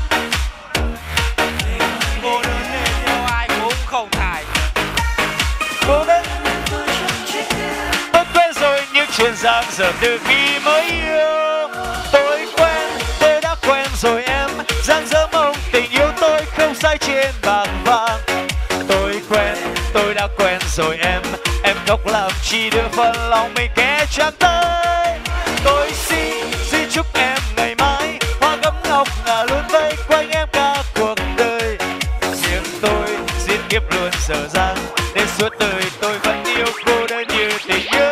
cô đơn nên yêu ai cũng không thành, cô đơn. Tôi quên rồi những chuyện giang dở từ khi mới yêu. Tôi quên, tôi đã quen rồi em, giang dở mong tình yêu tôi không say trên bạc vàng. Tôi quen, tôi đã quen rồi em, em khóc làm chi đưa phần lòng mình kẻ chẳng tới. Tôi xin, xin chúc em ngày mai hoa gấm ngọc ngả luôn vây quanh em cả cuộc đời. Riêng tôi xin kiếp luôn dở dang, đến suốt đời tôi vẫn yêu cô đơn như tình nhớ.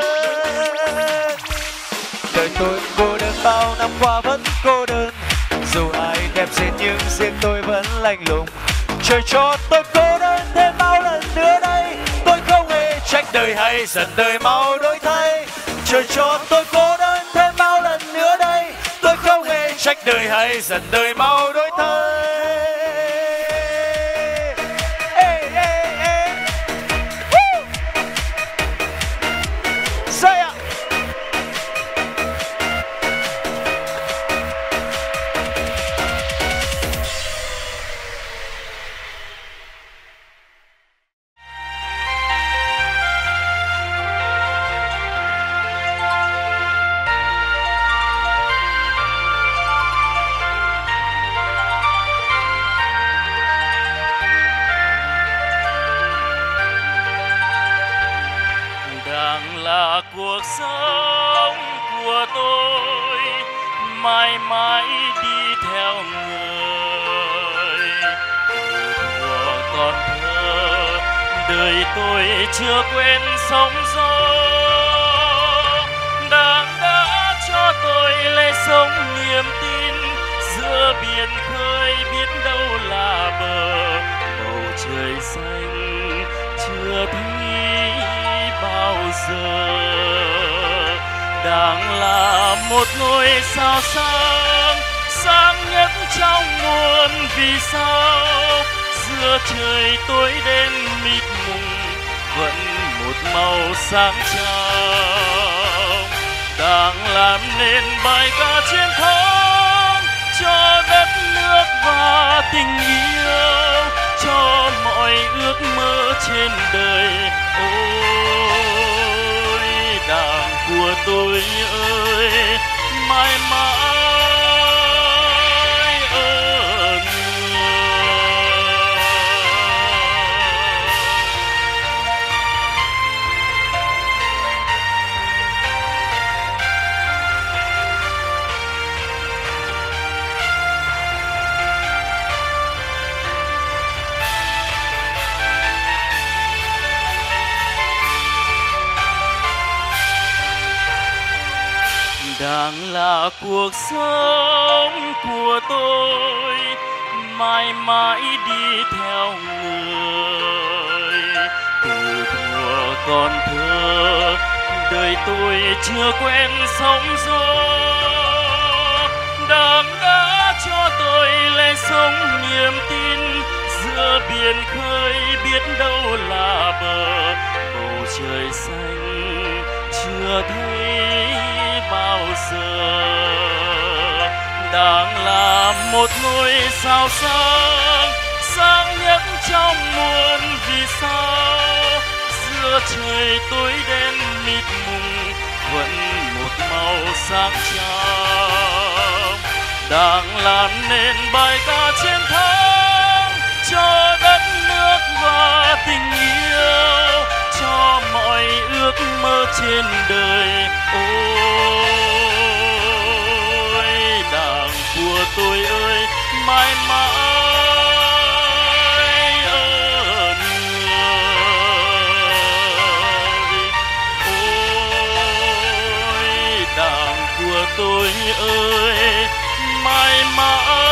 Đời tôi cô đơn bao năm qua vẫn cô đơn, dù ai đẹp xinh nhưng riêng tôi vẫn lạnh lùng. Trời cho tôi cô đơn thêm bao lần nữa đây, tôi không hề trách đời hay giận đời mau đổi thay. Trời cho tôi cô đơn thêm bao lần nữa trách đời hay dần đời mau đổi thay. Ê, ê, ê. Woo! Say ạ. Là cuộc sống của tôi mãi mãi đi theo người. Thuở còn thơ đời tôi chưa quên sóng gió, Đảng đã cho tôi lẽ sống niềm tin. Giữa biển khơi biết đâu là bờ, bầu trời xanh chưa thấy bao giờ. Đảng là một ngôi sao sáng, sáng nhất trong muôn vì sao. Giữa trời tối đen mịt mùng vẫn một màu sáng trong. Đảng làm nên bài ca chiến thắng cho đất nước và tình yêu, cho mọi ước mơ trên đời. Ôi Đảng của tôi ơi, mãi mãi ơn Đảng là cuộc sống của tôi mãi mãi đi theo người. Từ thuở còn thơ đời tôi chưa quen sóng gió, Đảng đã cho tôi lẽ sống niềm tin. Giữa biển khơi biết đâu là bờ, bầu trời xanh chưa thấy bao giờ. Đảng là một ngôi sao sáng, sáng nhất trong muôn vì sao. Giữa trời tối đen mịt mùng vẫn một màu sáng trong. Đảng làm nên bài ca chiến thắng cho đất nước và tình yêu, cho mọi ước mơ trên đời. Ôi Đảng của tôi ơi, mãi mãi ơn người. Ôi Đảng của tôi ơi, mãi mãi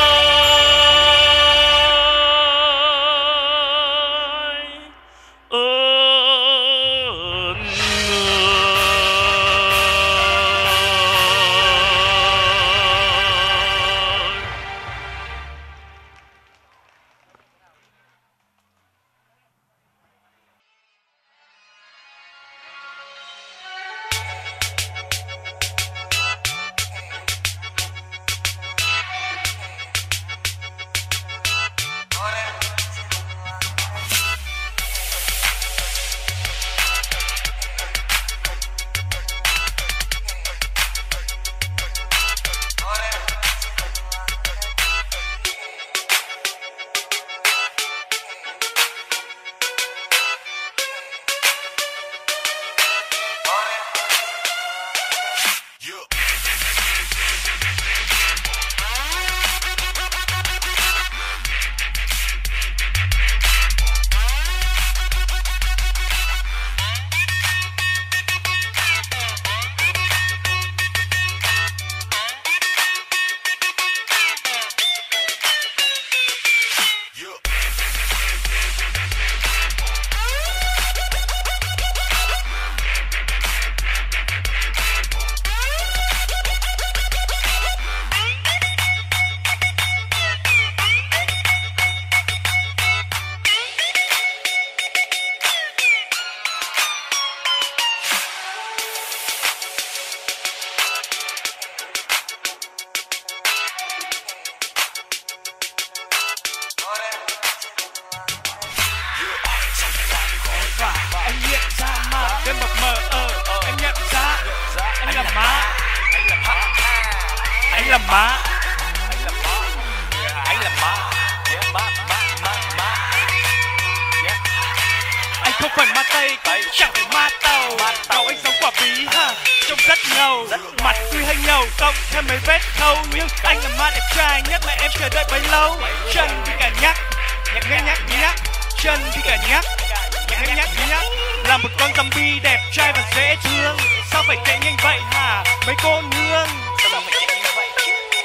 là má. Anh là má. Yeah, anh là má. Yeah, má, má, má, má. Yeah. Anh không phải ma tây, cũng chẳng phải ma tàu. Đầu anh giống quả bí ha, trông rất ngầu. Mặt tuy hơi ngầu, cộng thêm mấy vết khâu. Nhưng anh là ma đẹp trai nhất mà em chờ đợi bấy lâu. Chân thì cả nhắc, nhắc nhắc nhắc nhắc. Chân thì cả nhắc, nhắc nhắc nhắc nhắc. Là một con zombie đẹp trai và dễ thương. Sao phải chạy nhanh vậy hả mấy cô nương? Sao phải chạy nhanh vậy?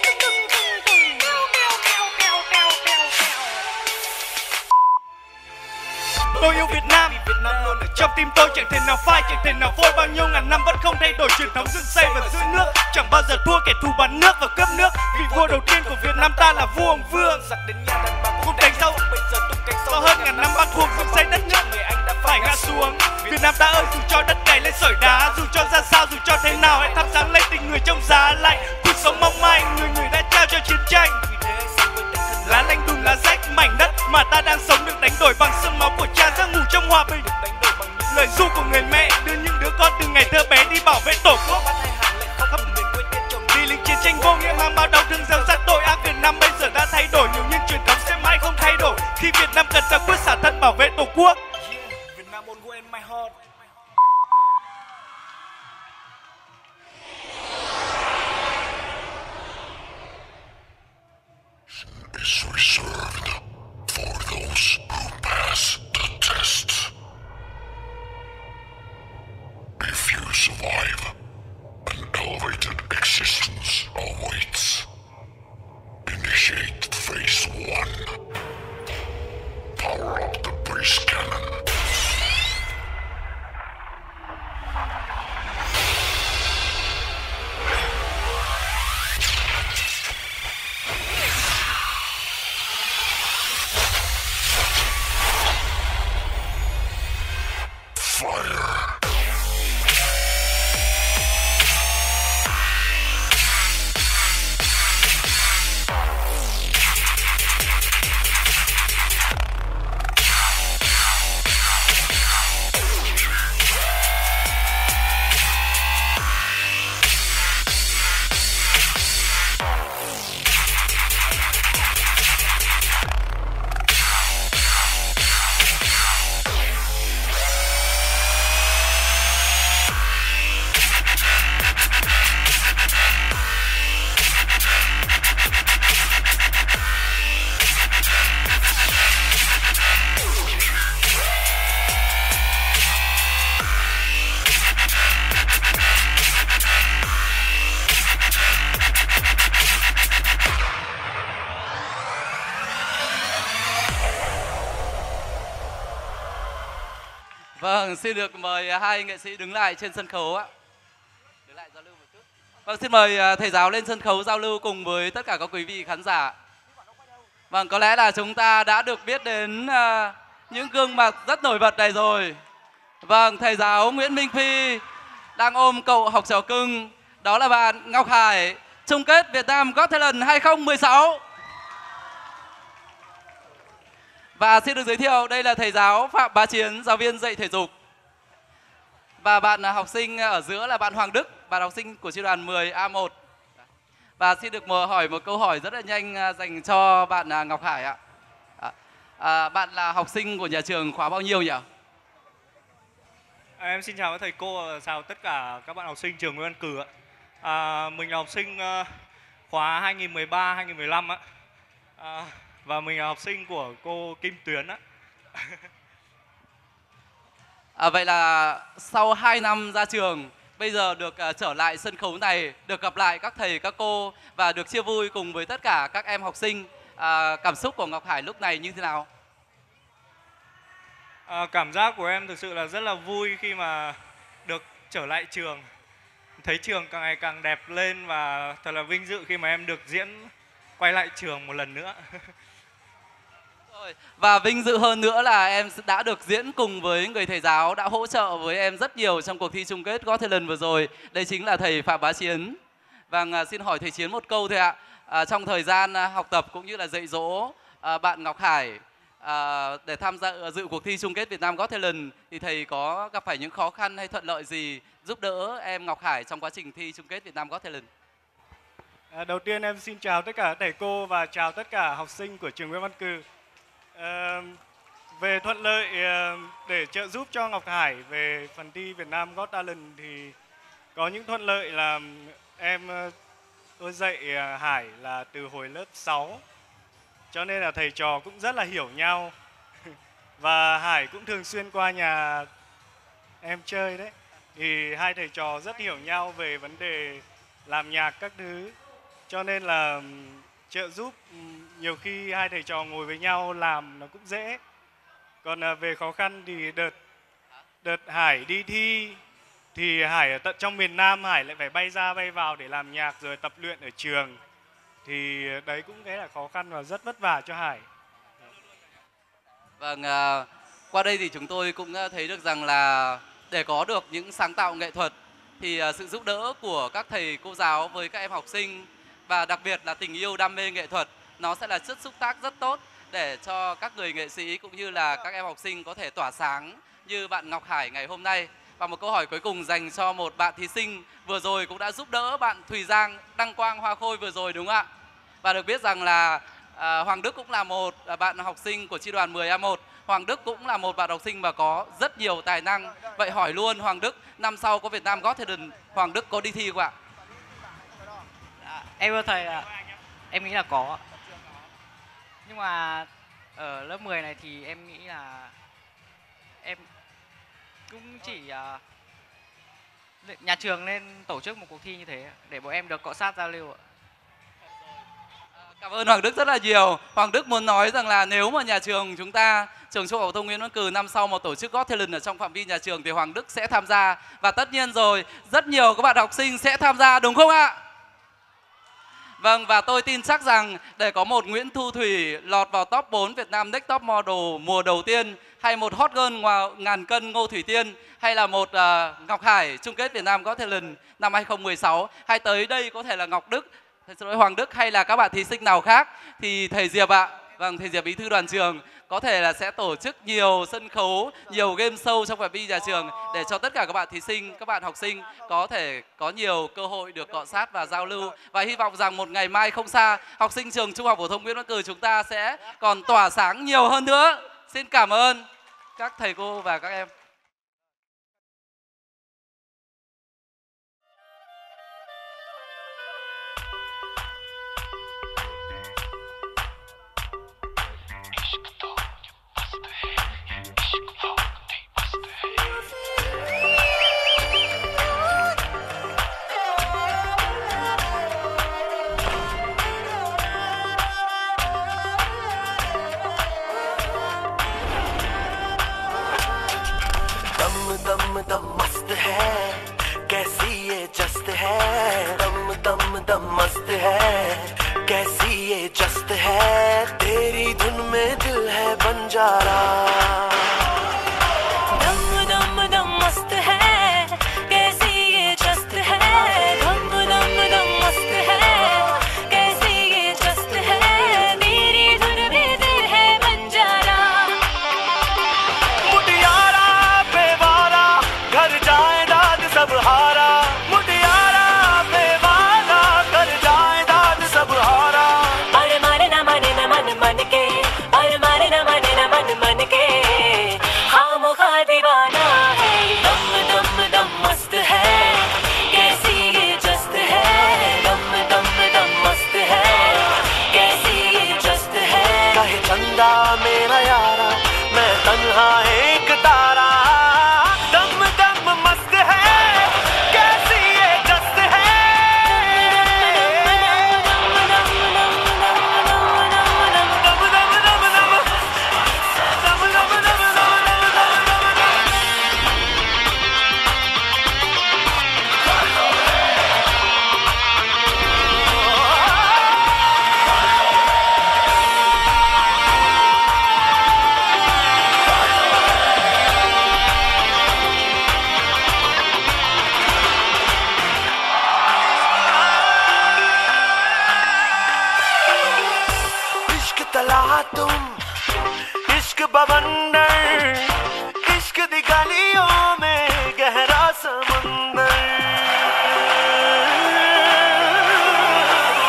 Tôi yêu Việt Nam, Việt Nam luôn ở trong tim tôi, chẳng thể nào phai, chẳng thể nào phôi. Bao nhiêu ngàn năm vẫn không thay đổi truyền thống dựng xây và giữ nước, chẳng bao giờ thua kẻ thù bán nước và cướp nước. Vị vua đầu tiên của Việt Nam ta là vua Hùng Vương. Cuộc đánh sau sau hơn ngàn năm bác thuộc dựng xây đất nước, người anh đã phải ngã xuống. Việt Nam ta ơi, dù cho đất cày lên sỏi đá, dù cho ra sao, dù cho thế nào, hãy thắp sáng lên tình người trong giá lạnh. Cuộc sống mong manh, người người đã trao cho chiến tranh. Lá lanh đùn lá rách, mảnh đất mà ta đang sống được đánh đổi bằng xương máu của cha, giấc ngủ trong hòa bình. Lời ru của người mẹ đưa những đứa con từ ngày thơ bé đi bảo vệ tổ quốc. Vì lính chiến tranh vô nghĩa mang bao đau thương gieo rắc tội ác. Việt Nam bây giờ đã thay đổi nhiều nhưng truyền thống sẽ mãi không thay đổi. Khi Việt Nam cần ta quyết xả thân bảo vệ tổ quốc. Is reserved for those who pass the test. If you survive, an elevated existence awaits. Initiate phase one. Power up the breeze cannon. Vâng, xin được mời hai nghệ sĩ đứng lại trên sân khấu ạ. Đứng lại giao lưu một chút. Vâng, xin mời thầy giáo lên sân khấu giao lưu cùng với tất cả các quý vị khán giả. Vâng, có lẽ là chúng ta đã được biết đến uh, những gương mặt rất nổi bật này rồi. Vâng, thầy giáo Nguyễn Minh Phi đang ôm cậu học trò cưng. Đó là bạn Ngọc Hải, chung kết Việt Nam Got Talent hai không một sáu. Và xin được giới thiệu, đây là thầy giáo Phạm Bá Chiến, giáo viên dạy thể dục. Và bạn học sinh ở giữa là bạn Hoàng Đức, bạn học sinh của chi đoàn mười A một. Và xin được mời hỏi một câu hỏi rất là nhanh dành cho bạn Ngọc Hải ạ. À, à, bạn là học sinh của nhà trường khóa bao nhiêu nhỉ? À, em xin chào các thầy cô, chào tất cả các bạn học sinh trường Nguyễn Văn Cử ạ. À, mình là học sinh uh, khóa hai nghìn mười ba hai nghìn mười lăm ạ. À, và mình là học sinh của cô Kim Tuyến á. À, vậy là sau hai năm ra trường, bây giờ được uh, trở lại sân khấu này, được gặp lại các thầy, các cô và được chia vui cùng với tất cả các em học sinh. À, cảm xúc của Ngọc Hải lúc này như thế nào? À, cảm giác của em thực sự là rất là vui khi mà được trở lại trường. Thấy trường càng ngày càng đẹp lên và thật là vinh dự khi mà em được diễn quay lại trường một lần nữa. Và vinh dự hơn nữa là em đã được diễn cùng với người thầy giáo đã hỗ trợ với em rất nhiều trong cuộc thi chung kết Got Talent vừa rồi. Đây chính là thầy Phạm Bá Chiến. Vâng, xin hỏi thầy Chiến một câu thôi ạ. À, trong thời gian học tập cũng như là dạy dỗ à, bạn Ngọc Hải à, để tham gia dự cuộc thi chung kết Việt Nam Got Talent thì thầy có gặp phải những khó khăn hay thuận lợi gì giúp đỡ em Ngọc Hải trong quá trình thi chung kết Việt Nam Got Talent? À, đầu tiên em xin chào tất cả thầy cô và chào tất cả học sinh của trường Nguyễn Văn Cừ. À, về thuận lợi à, để trợ giúp cho Ngọc Hải về phần thi Việt Nam Got Talent thì có những thuận lợi là em tôi dạy Hải là từ hồi lớp sáu, cho nên là thầy trò cũng rất là hiểu nhau. Và Hải cũng thường xuyên qua nhà em chơi đấy, thì hai thầy trò rất hiểu nhau về vấn đề làm nhạc các thứ, cho nên là trợ giúp nhiều khi hai thầy trò ngồi với nhau làm nó cũng dễ. Còn về khó khăn thì đợt đợt Hải đi thi thì Hải ở tận trong miền Nam, Hải lại phải bay ra bay vào để làm nhạc rồi tập luyện ở trường, thì đấy cũng cái là khó khăn và rất vất vả cho Hải. Vâng, à, qua đây thì chúng tôi cũng thấy được rằng là để có được những sáng tạo nghệ thuật thì à, sự giúp đỡ của các thầy cô giáo với các em học sinh và đặc biệt là tình yêu đam mê nghệ thuật, nó sẽ là chất xúc tác rất tốt để cho các người nghệ sĩ cũng như là các em học sinh có thể tỏa sáng như bạn Ngọc Hải ngày hôm nay. Và một câu hỏi cuối cùng dành cho một bạn thí sinh vừa rồi cũng đã giúp đỡ bạn Thùy Giang đăng quang hoa khôi vừa rồi, đúng không ạ? Và được biết rằng là à, Hoàng Đức cũng là một à, bạn học sinh của chi đoàn mười A một. Hoàng Đức cũng là một bạn học sinh mà có rất nhiều tài năng. Vậy hỏi luôn Hoàng Đức, năm sau có Việt Nam Got Talent, Hoàng Đức có đi thi không ạ? À, em thưa thầy, em nghĩ là có. Nhưng mà ở lớp mười này thì em nghĩ là em cũng chỉ uh, nhà trường nên tổ chức một cuộc thi như thế để bọn em được cọ sát giao lưu ạ. Cảm ơn Hoàng Đức rất là nhiều. Hoàng Đức muốn nói rằng là nếu mà nhà trường chúng ta, trường Trung học phổ thông Nguyễn Văn Cừ năm sau mà tổ chức Got Talent ở trong phạm vi nhà trường thì Hoàng Đức sẽ tham gia. Và tất nhiên rồi, rất nhiều các bạn học sinh sẽ tham gia, đúng không ạ? Vâng, và tôi tin chắc rằng để có một Nguyễn Thu Thủy lọt vào top bốn Việt Nam Next Top Model mùa đầu tiên, hay một hot girl ngoài ngàn cân Ngô Thủy Tiên, hay là một uh, Ngọc Hải chung kết Việt Nam Got Talent năm hai không một sáu, hay tới đây có thể là Ngọc Đức, Hoàng Đức hay là các bạn thí sinh nào khác, thì thầy Diệp ạ, vâng, thầy Diệp bí thư đoàn trường có thể là sẽ tổ chức nhiều sân khấu, nhiều game show trong phạm vi nhà trường để cho tất cả các bạn thí sinh, các bạn học sinh có thể có nhiều cơ hội được cọ sát và giao lưu. Và hy vọng rằng một ngày mai không xa, học sinh trường Trung học phổ thông Nguyễn Văn Cừ chúng ta sẽ còn tỏa sáng nhiều hơn nữa. Xin cảm ơn các thầy cô và các em. दम दम मस्त है कैसी ये जस्त है दम दम दम मस्त है कैसी ये जस्त है तेरी धुन में दिल है बंजारा दम दम दम मस्त है कैसी ये जस्त है दम दम दम मस्त है कैसी ये जस्त है तेरी धुन में दिल है बंजारा मुटियारा बेवारा घर जाए दाद सब हारा मुटियारा बेवारा घर जाए दाद सब हारा अरे मारे ना माने ना मन मन के अरे मारे ना माने ना मन मन के हाँ मुखा दीवाना है दम दम दम मस्त है कैसी ये जस्त है दम दम दम मस्त है कैसी ये जस्त है कहे चंदा मेरा यारा मैं तन्हा एक तारा दम दम मस्त है कैसी ये जस्त है इश्क तला तुम इश्क बवंडर इश्क दी गलियों में गहरा समंदर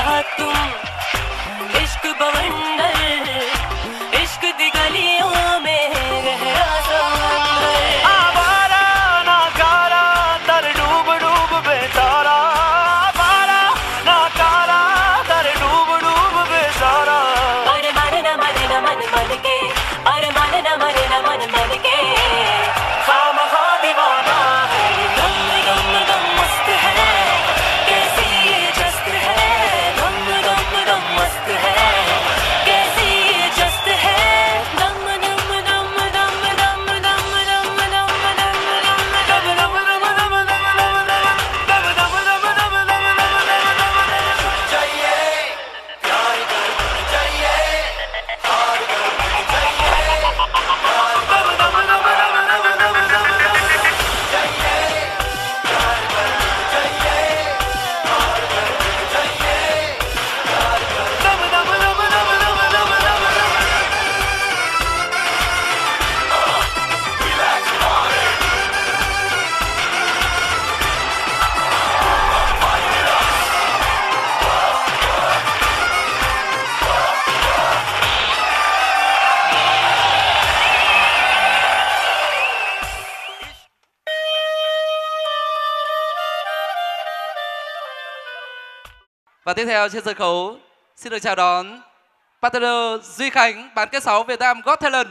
रात तुम इश्क बवंडर इश्क दी गलियों में गहरा समंदर आवारा नाकारा तर डूब डूब बेचारा आवारा नाकारा तर डूब डूब बेचारा अरे मन न मन न मन मन के अरे मन न मन न मन मन के खामखा दीवाना है गम गम गम मस्त है कैसी ये जस्त है गम गम गम मस्त है कैसी ये जस्त है दम दम दम दम दम दम दम दम दम दम दम दम दम दम दम चाहिए प्यार कर चाहिए प्यार कर चाहिए दम दम दम दम दम दम दम चाहिए प्यार कर चाहिए प्यार कर चाहिए प्यार कर दम दम दम दम दम दम दम रिलैक्स मारे Và tiếp theo trên sân khấu xin được chào đón partner Duy Khánh, bán kết sáu Việt Nam Got Talent.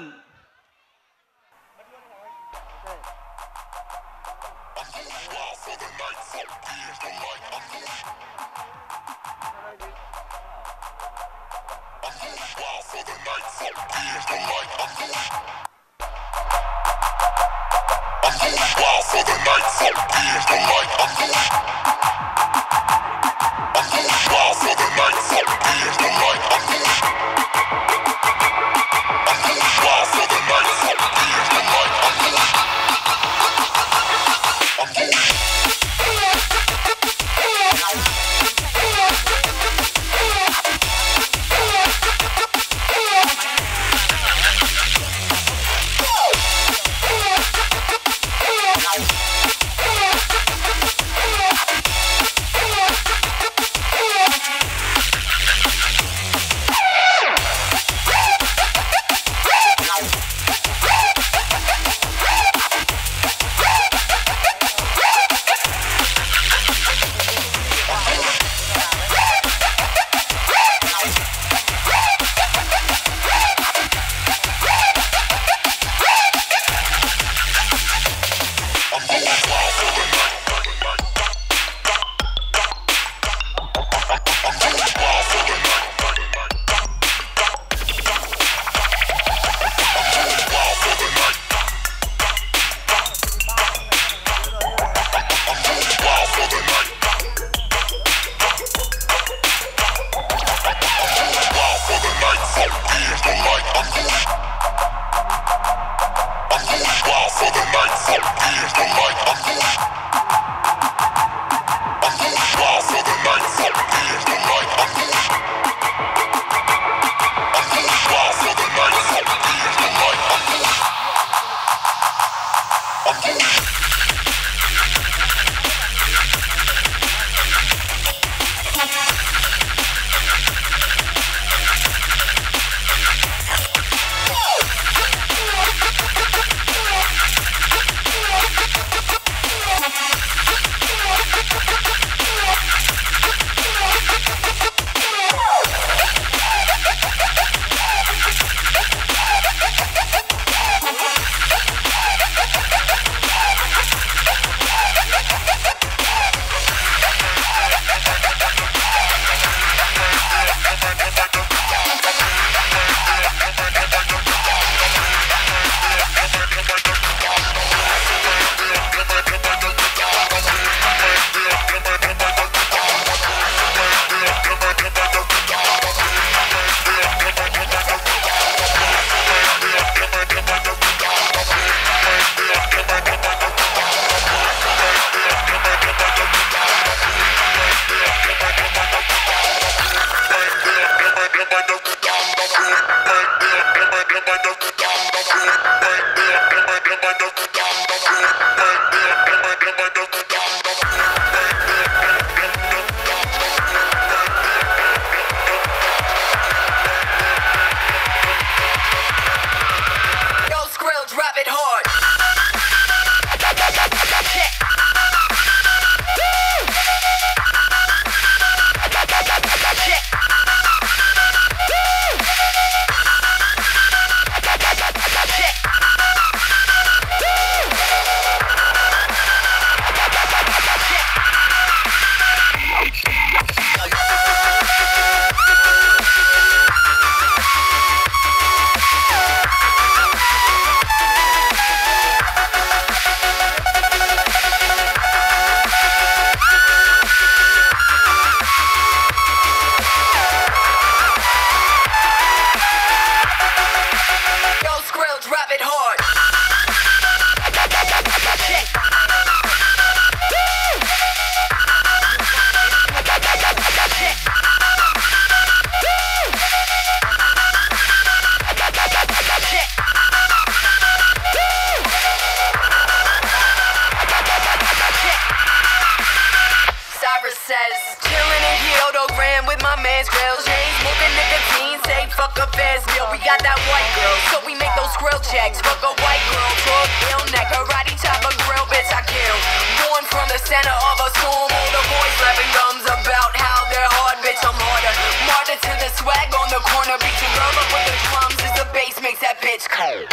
man's grills. You ain't smoking nicotine, say fuck a fast meal. We got that white girl, so we make those grill checks. Fuck a white girl, talk ill neck, karate chop a grill, bitch I kill. Born from the center of a storm, all the boys slapping gums about how they're hard, bitch I'm harder. Martyr to the swag on the corner, beat your girl up with the drums as the bass makes that bitch cold.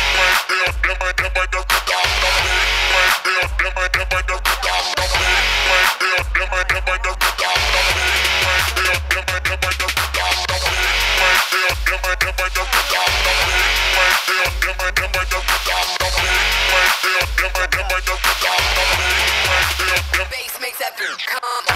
Bass makes that bitch come.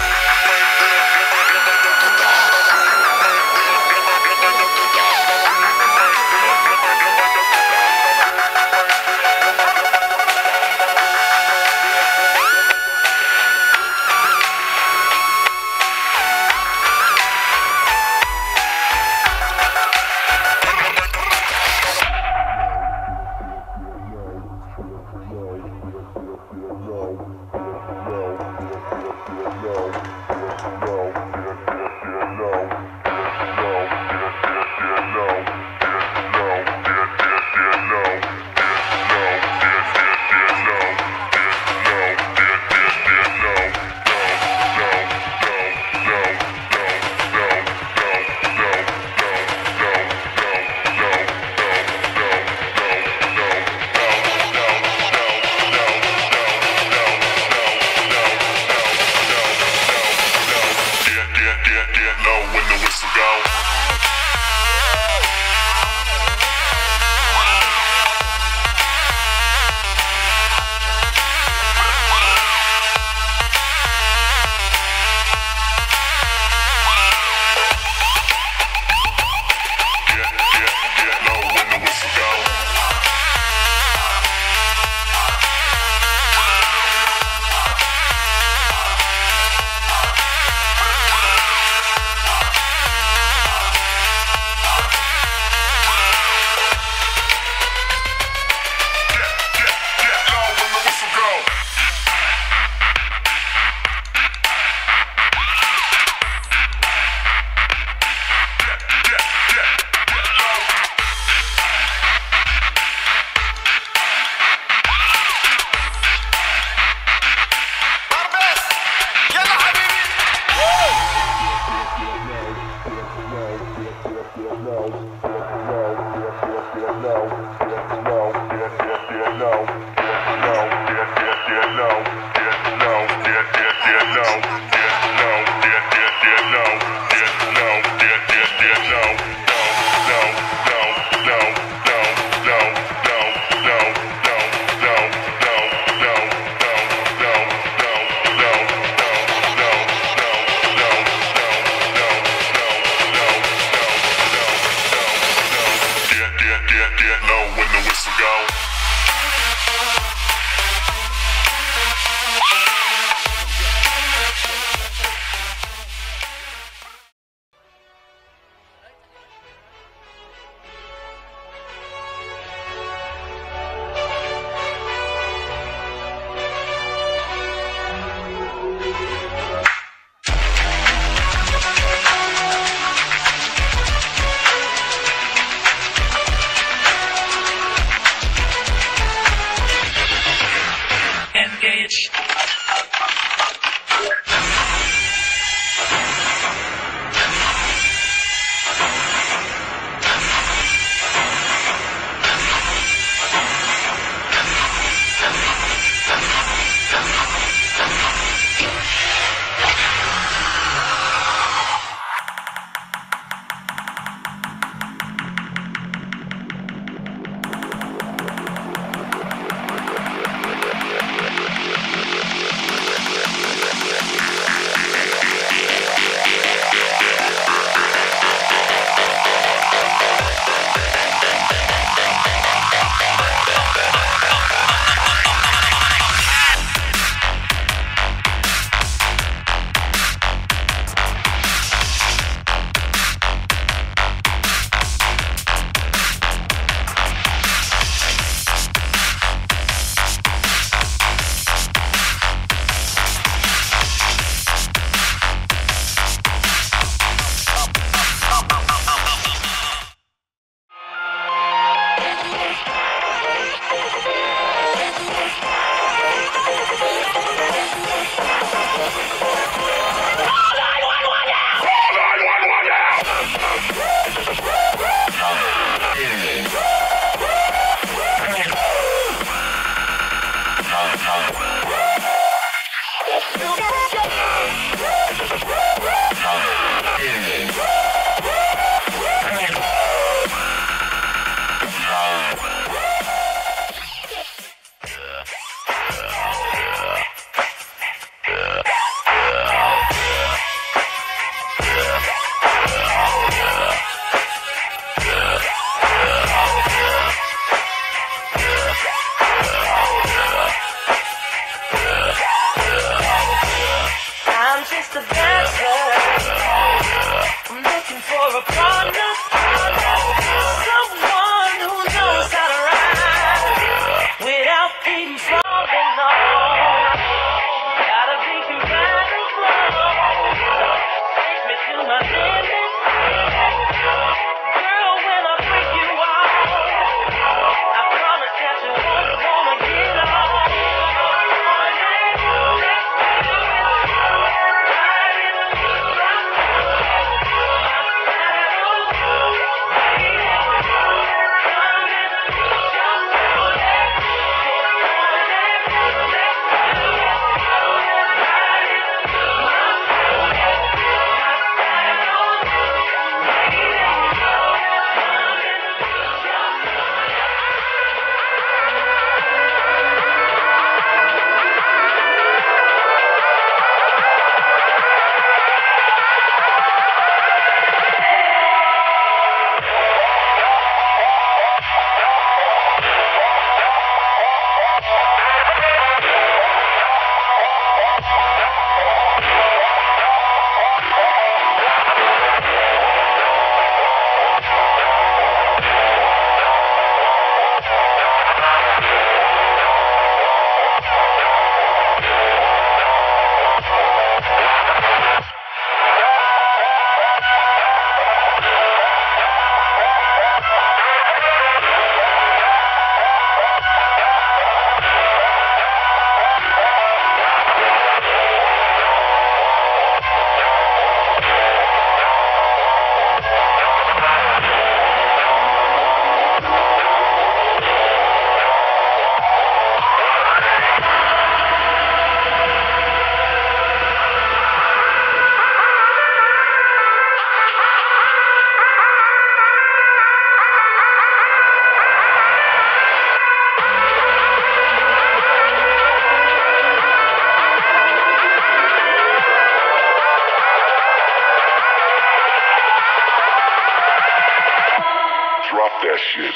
that shit.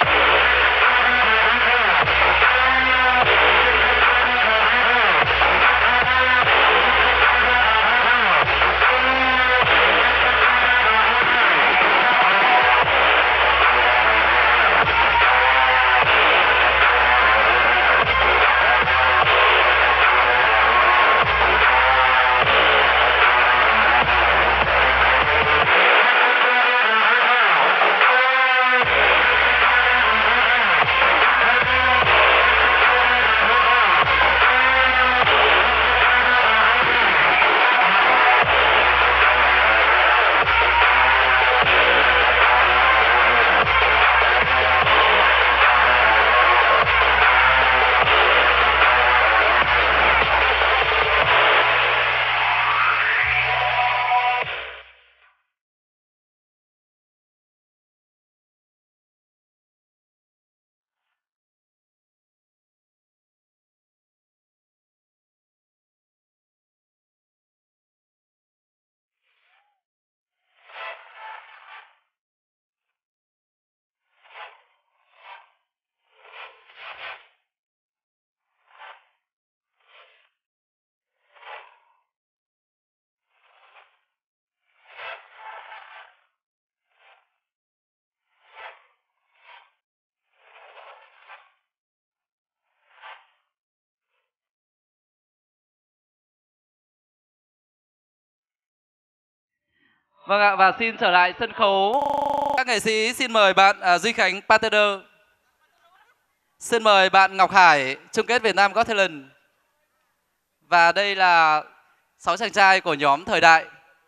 Vâng ạ, và xin trở lại sân khấu. Các nghệ sĩ xin mời bạn à, Duy Khánh Pater. Xin mời bạn Ngọc Hải, chung kết Việt Nam Got Talent. Và đây là sáu chàng trai của nhóm Thời Đại.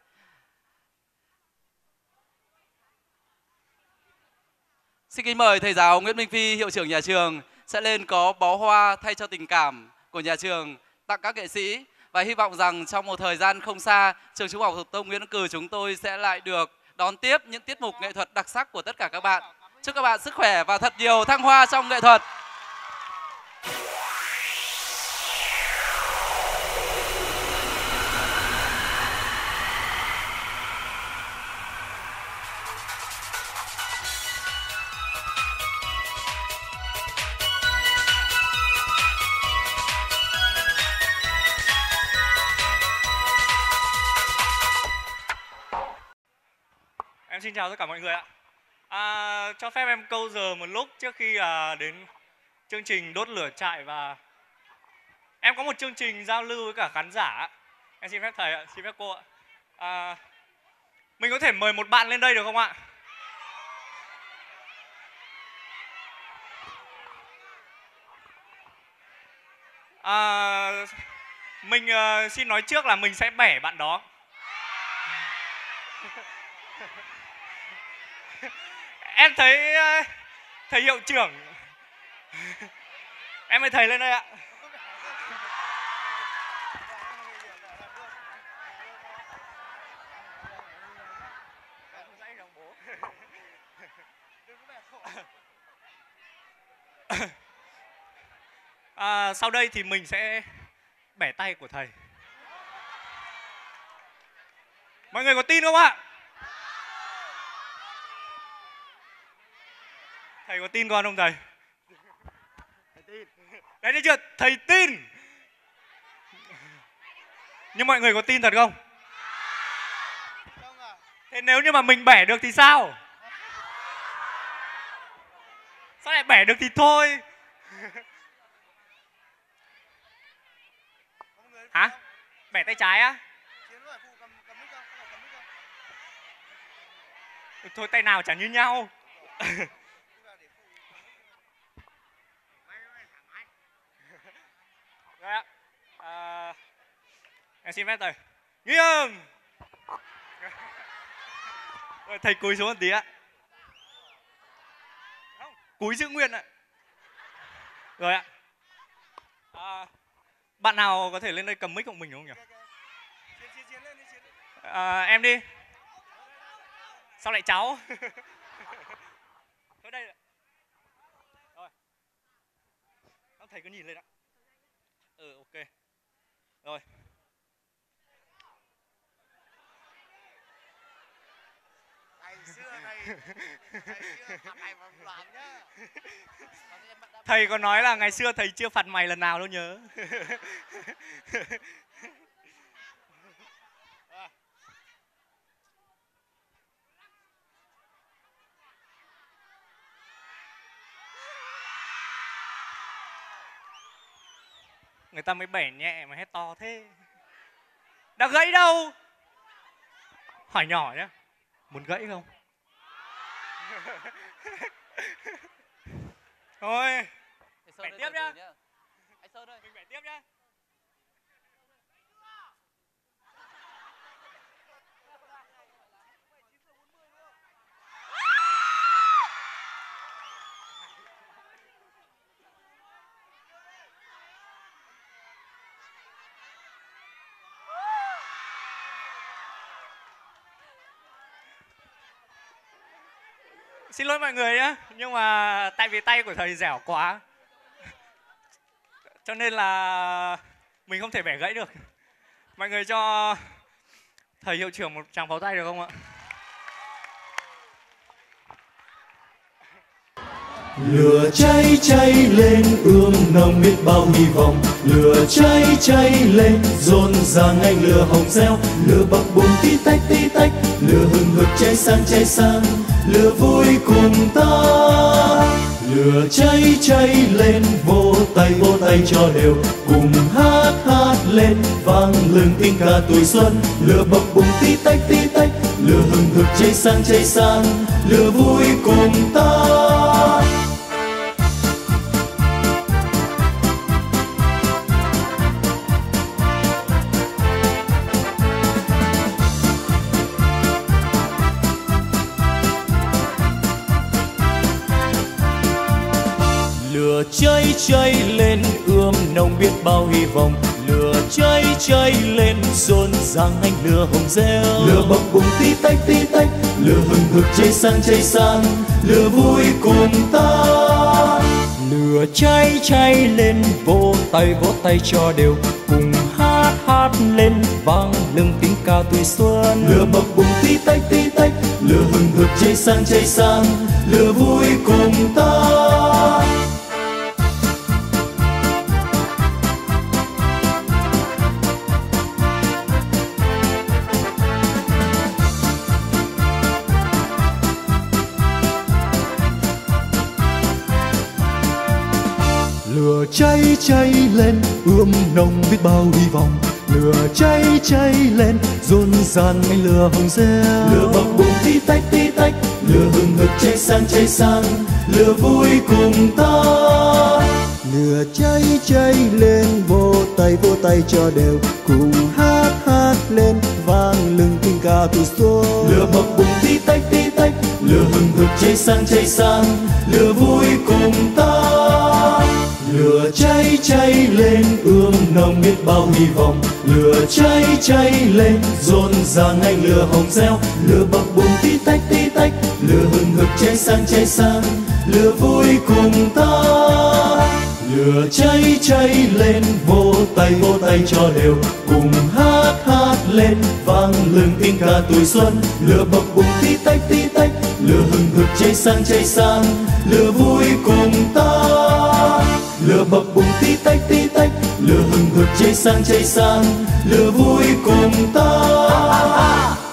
Xin kính mời thầy giáo Nguyễn Minh Phi, hiệu trưởng nhà trường sẽ lên có bó hoa thay cho tình cảm của nhà trường tặng các nghệ sĩ. Và hy vọng rằng trong một thời gian không xa, trường Trung học phổ thông Nguyễn Văn Cừ chúng tôi sẽ lại được đón tiếp những tiết mục nghệ thuật đặc sắc của tất cả các bạn. Chúc các bạn sức khỏe và thật nhiều thăng hoa trong nghệ thuật. Em xin chào tất cả mọi người ạ. À, cho phép em câu giờ một lúc trước khi à, đến chương trình đốt lửa trại, và em có một chương trình giao lưu với cả khán giả. Em xin phép thầy ạ, xin phép cô ạ. À, mình có thể mời một bạn lên đây được không ạ? À, mình uh, xin nói trước là mình sẽ bẻ bạn đó. Em thấy uh, thầy hiệu trưởng. Em mời thầy lên đây ạ. À, sau đây thì mình sẽ bẻ tay của thầy. Mọi người có tin không ạ? Thầy có tin con không thầy? Thầy tin. Đấy thấy chưa? Thầy tin. Nhưng mọi người có tin thật không? Thế nếu như mà mình bẻ được thì sao? Sao lại bẻ được thì thôi? Hả? Bẻ tay trái á? Thôi tay nào chả như nhau. Rồi ạ. À, em xin phép thầy. Nghiêng. Rồi, thầy cúi xuống một tí ạ. Cúi giữ nguyên ạ. Rồi ạ. À, bạn nào có thể lên đây cầm mic của mình không nhỉ? À, em đi. Sao lại cháu? Thôi đây. Rồi. Thầy cứ nhìn lên ạ. Ừ, ok. Rồi. Ngày xưa thầy Thầy có nói là ngày xưa thầy chưa phạt mày lần nào đâu nhớ. Người ta mới bẻ nhẹ mà hét to thế. Đã gãy đâu? Hỏi nhỏ nhá. Muốn gãy không? Thôi. Bẻ tiếp nhá. Anh Sơn ơi, mình bẻ tiếp nhá. Xin lỗi mọi người nhé, nhưng mà tại vì tay của thầy dẻo quá cho nên là mình không thể bẻ gãy được. Mọi người cho thầy hiệu trưởng một tràng pháo tay được không ạ? Lửa cháy cháy lên ươm nồng biết bao hy vọng. Lửa cháy cháy lên rộn ràng ánh lửa hồng reo. Lửa bập bùng tí tách tí tách, lửa hừng hực cháy sang cháy sang, lửa vui cùng ta. Lửa cháy cháy lên vỗ tay vỗ tay cho đều, cùng hát hát lên vang lừng tiếng ca tuổi xuân. Lửa bập bùng tí tách tí tách, lửa hừng hực cháy sang cháy sang, lửa vui cùng ta. Lửa cháy cháy lên ươm nồng biết bao hy vọng. Lửa cháy cháy lên rộn ràng ánh lửa hồng reo. Lửa bập bùng tí tách tí tách, lửa hừng hực cháy sang cháy sang, lửa vui cùng ta. Lửa cháy cháy lên vỗ tay vỗ tay cho đều, cùng hát hát lên vang lừng tiếng ca tuổi xuân. Lửa bập bùng tí tách tí tách, lửa hừng hực cháy sang cháy sang, lửa vui cùng ta. Lửa cháy cháy lên ươm nồng biết bao hy vọng. Lửa cháy cháy lên rộn ràng ánh lửa hồng reo. Lửa bập bùng tí tách tí tách, lửa hừng hực cháy sang cháy sang, lửa vui cùng ta. Lửa cháy cháy lên vỗ tay vỗ tay cho đều, cùng hát hát lên vang lừng tiếng ca tuổi xuân. Lửa bập bùng tí tách tí tách, lửa hừng hực cháy sang cháy sang, lửa vui cùng ta. Lửa cháy cháy lên ươm nồng biết bao hy vọng. Lửa cháy cháy lên rộn ràng ánh lửa hồng reo. Lửa bập bùng tí tách tí tách, lửa hừng hực cháy sang cháy sang, lửa vui cùng ta. Lửa cháy cháy lên vỗ tay vỗ tay cho đều, cùng hát hát lên vang lừng tiếng ca tuổi xuân. Lửa bập bùng tí tách tí tách, lửa hừng hực cháy sang cháy sang, lửa vui cùng ta. Lửa bập bùng tí tách tí tách, lửa hừng hực cháy sang cháy sang, lửa vui cùng ta.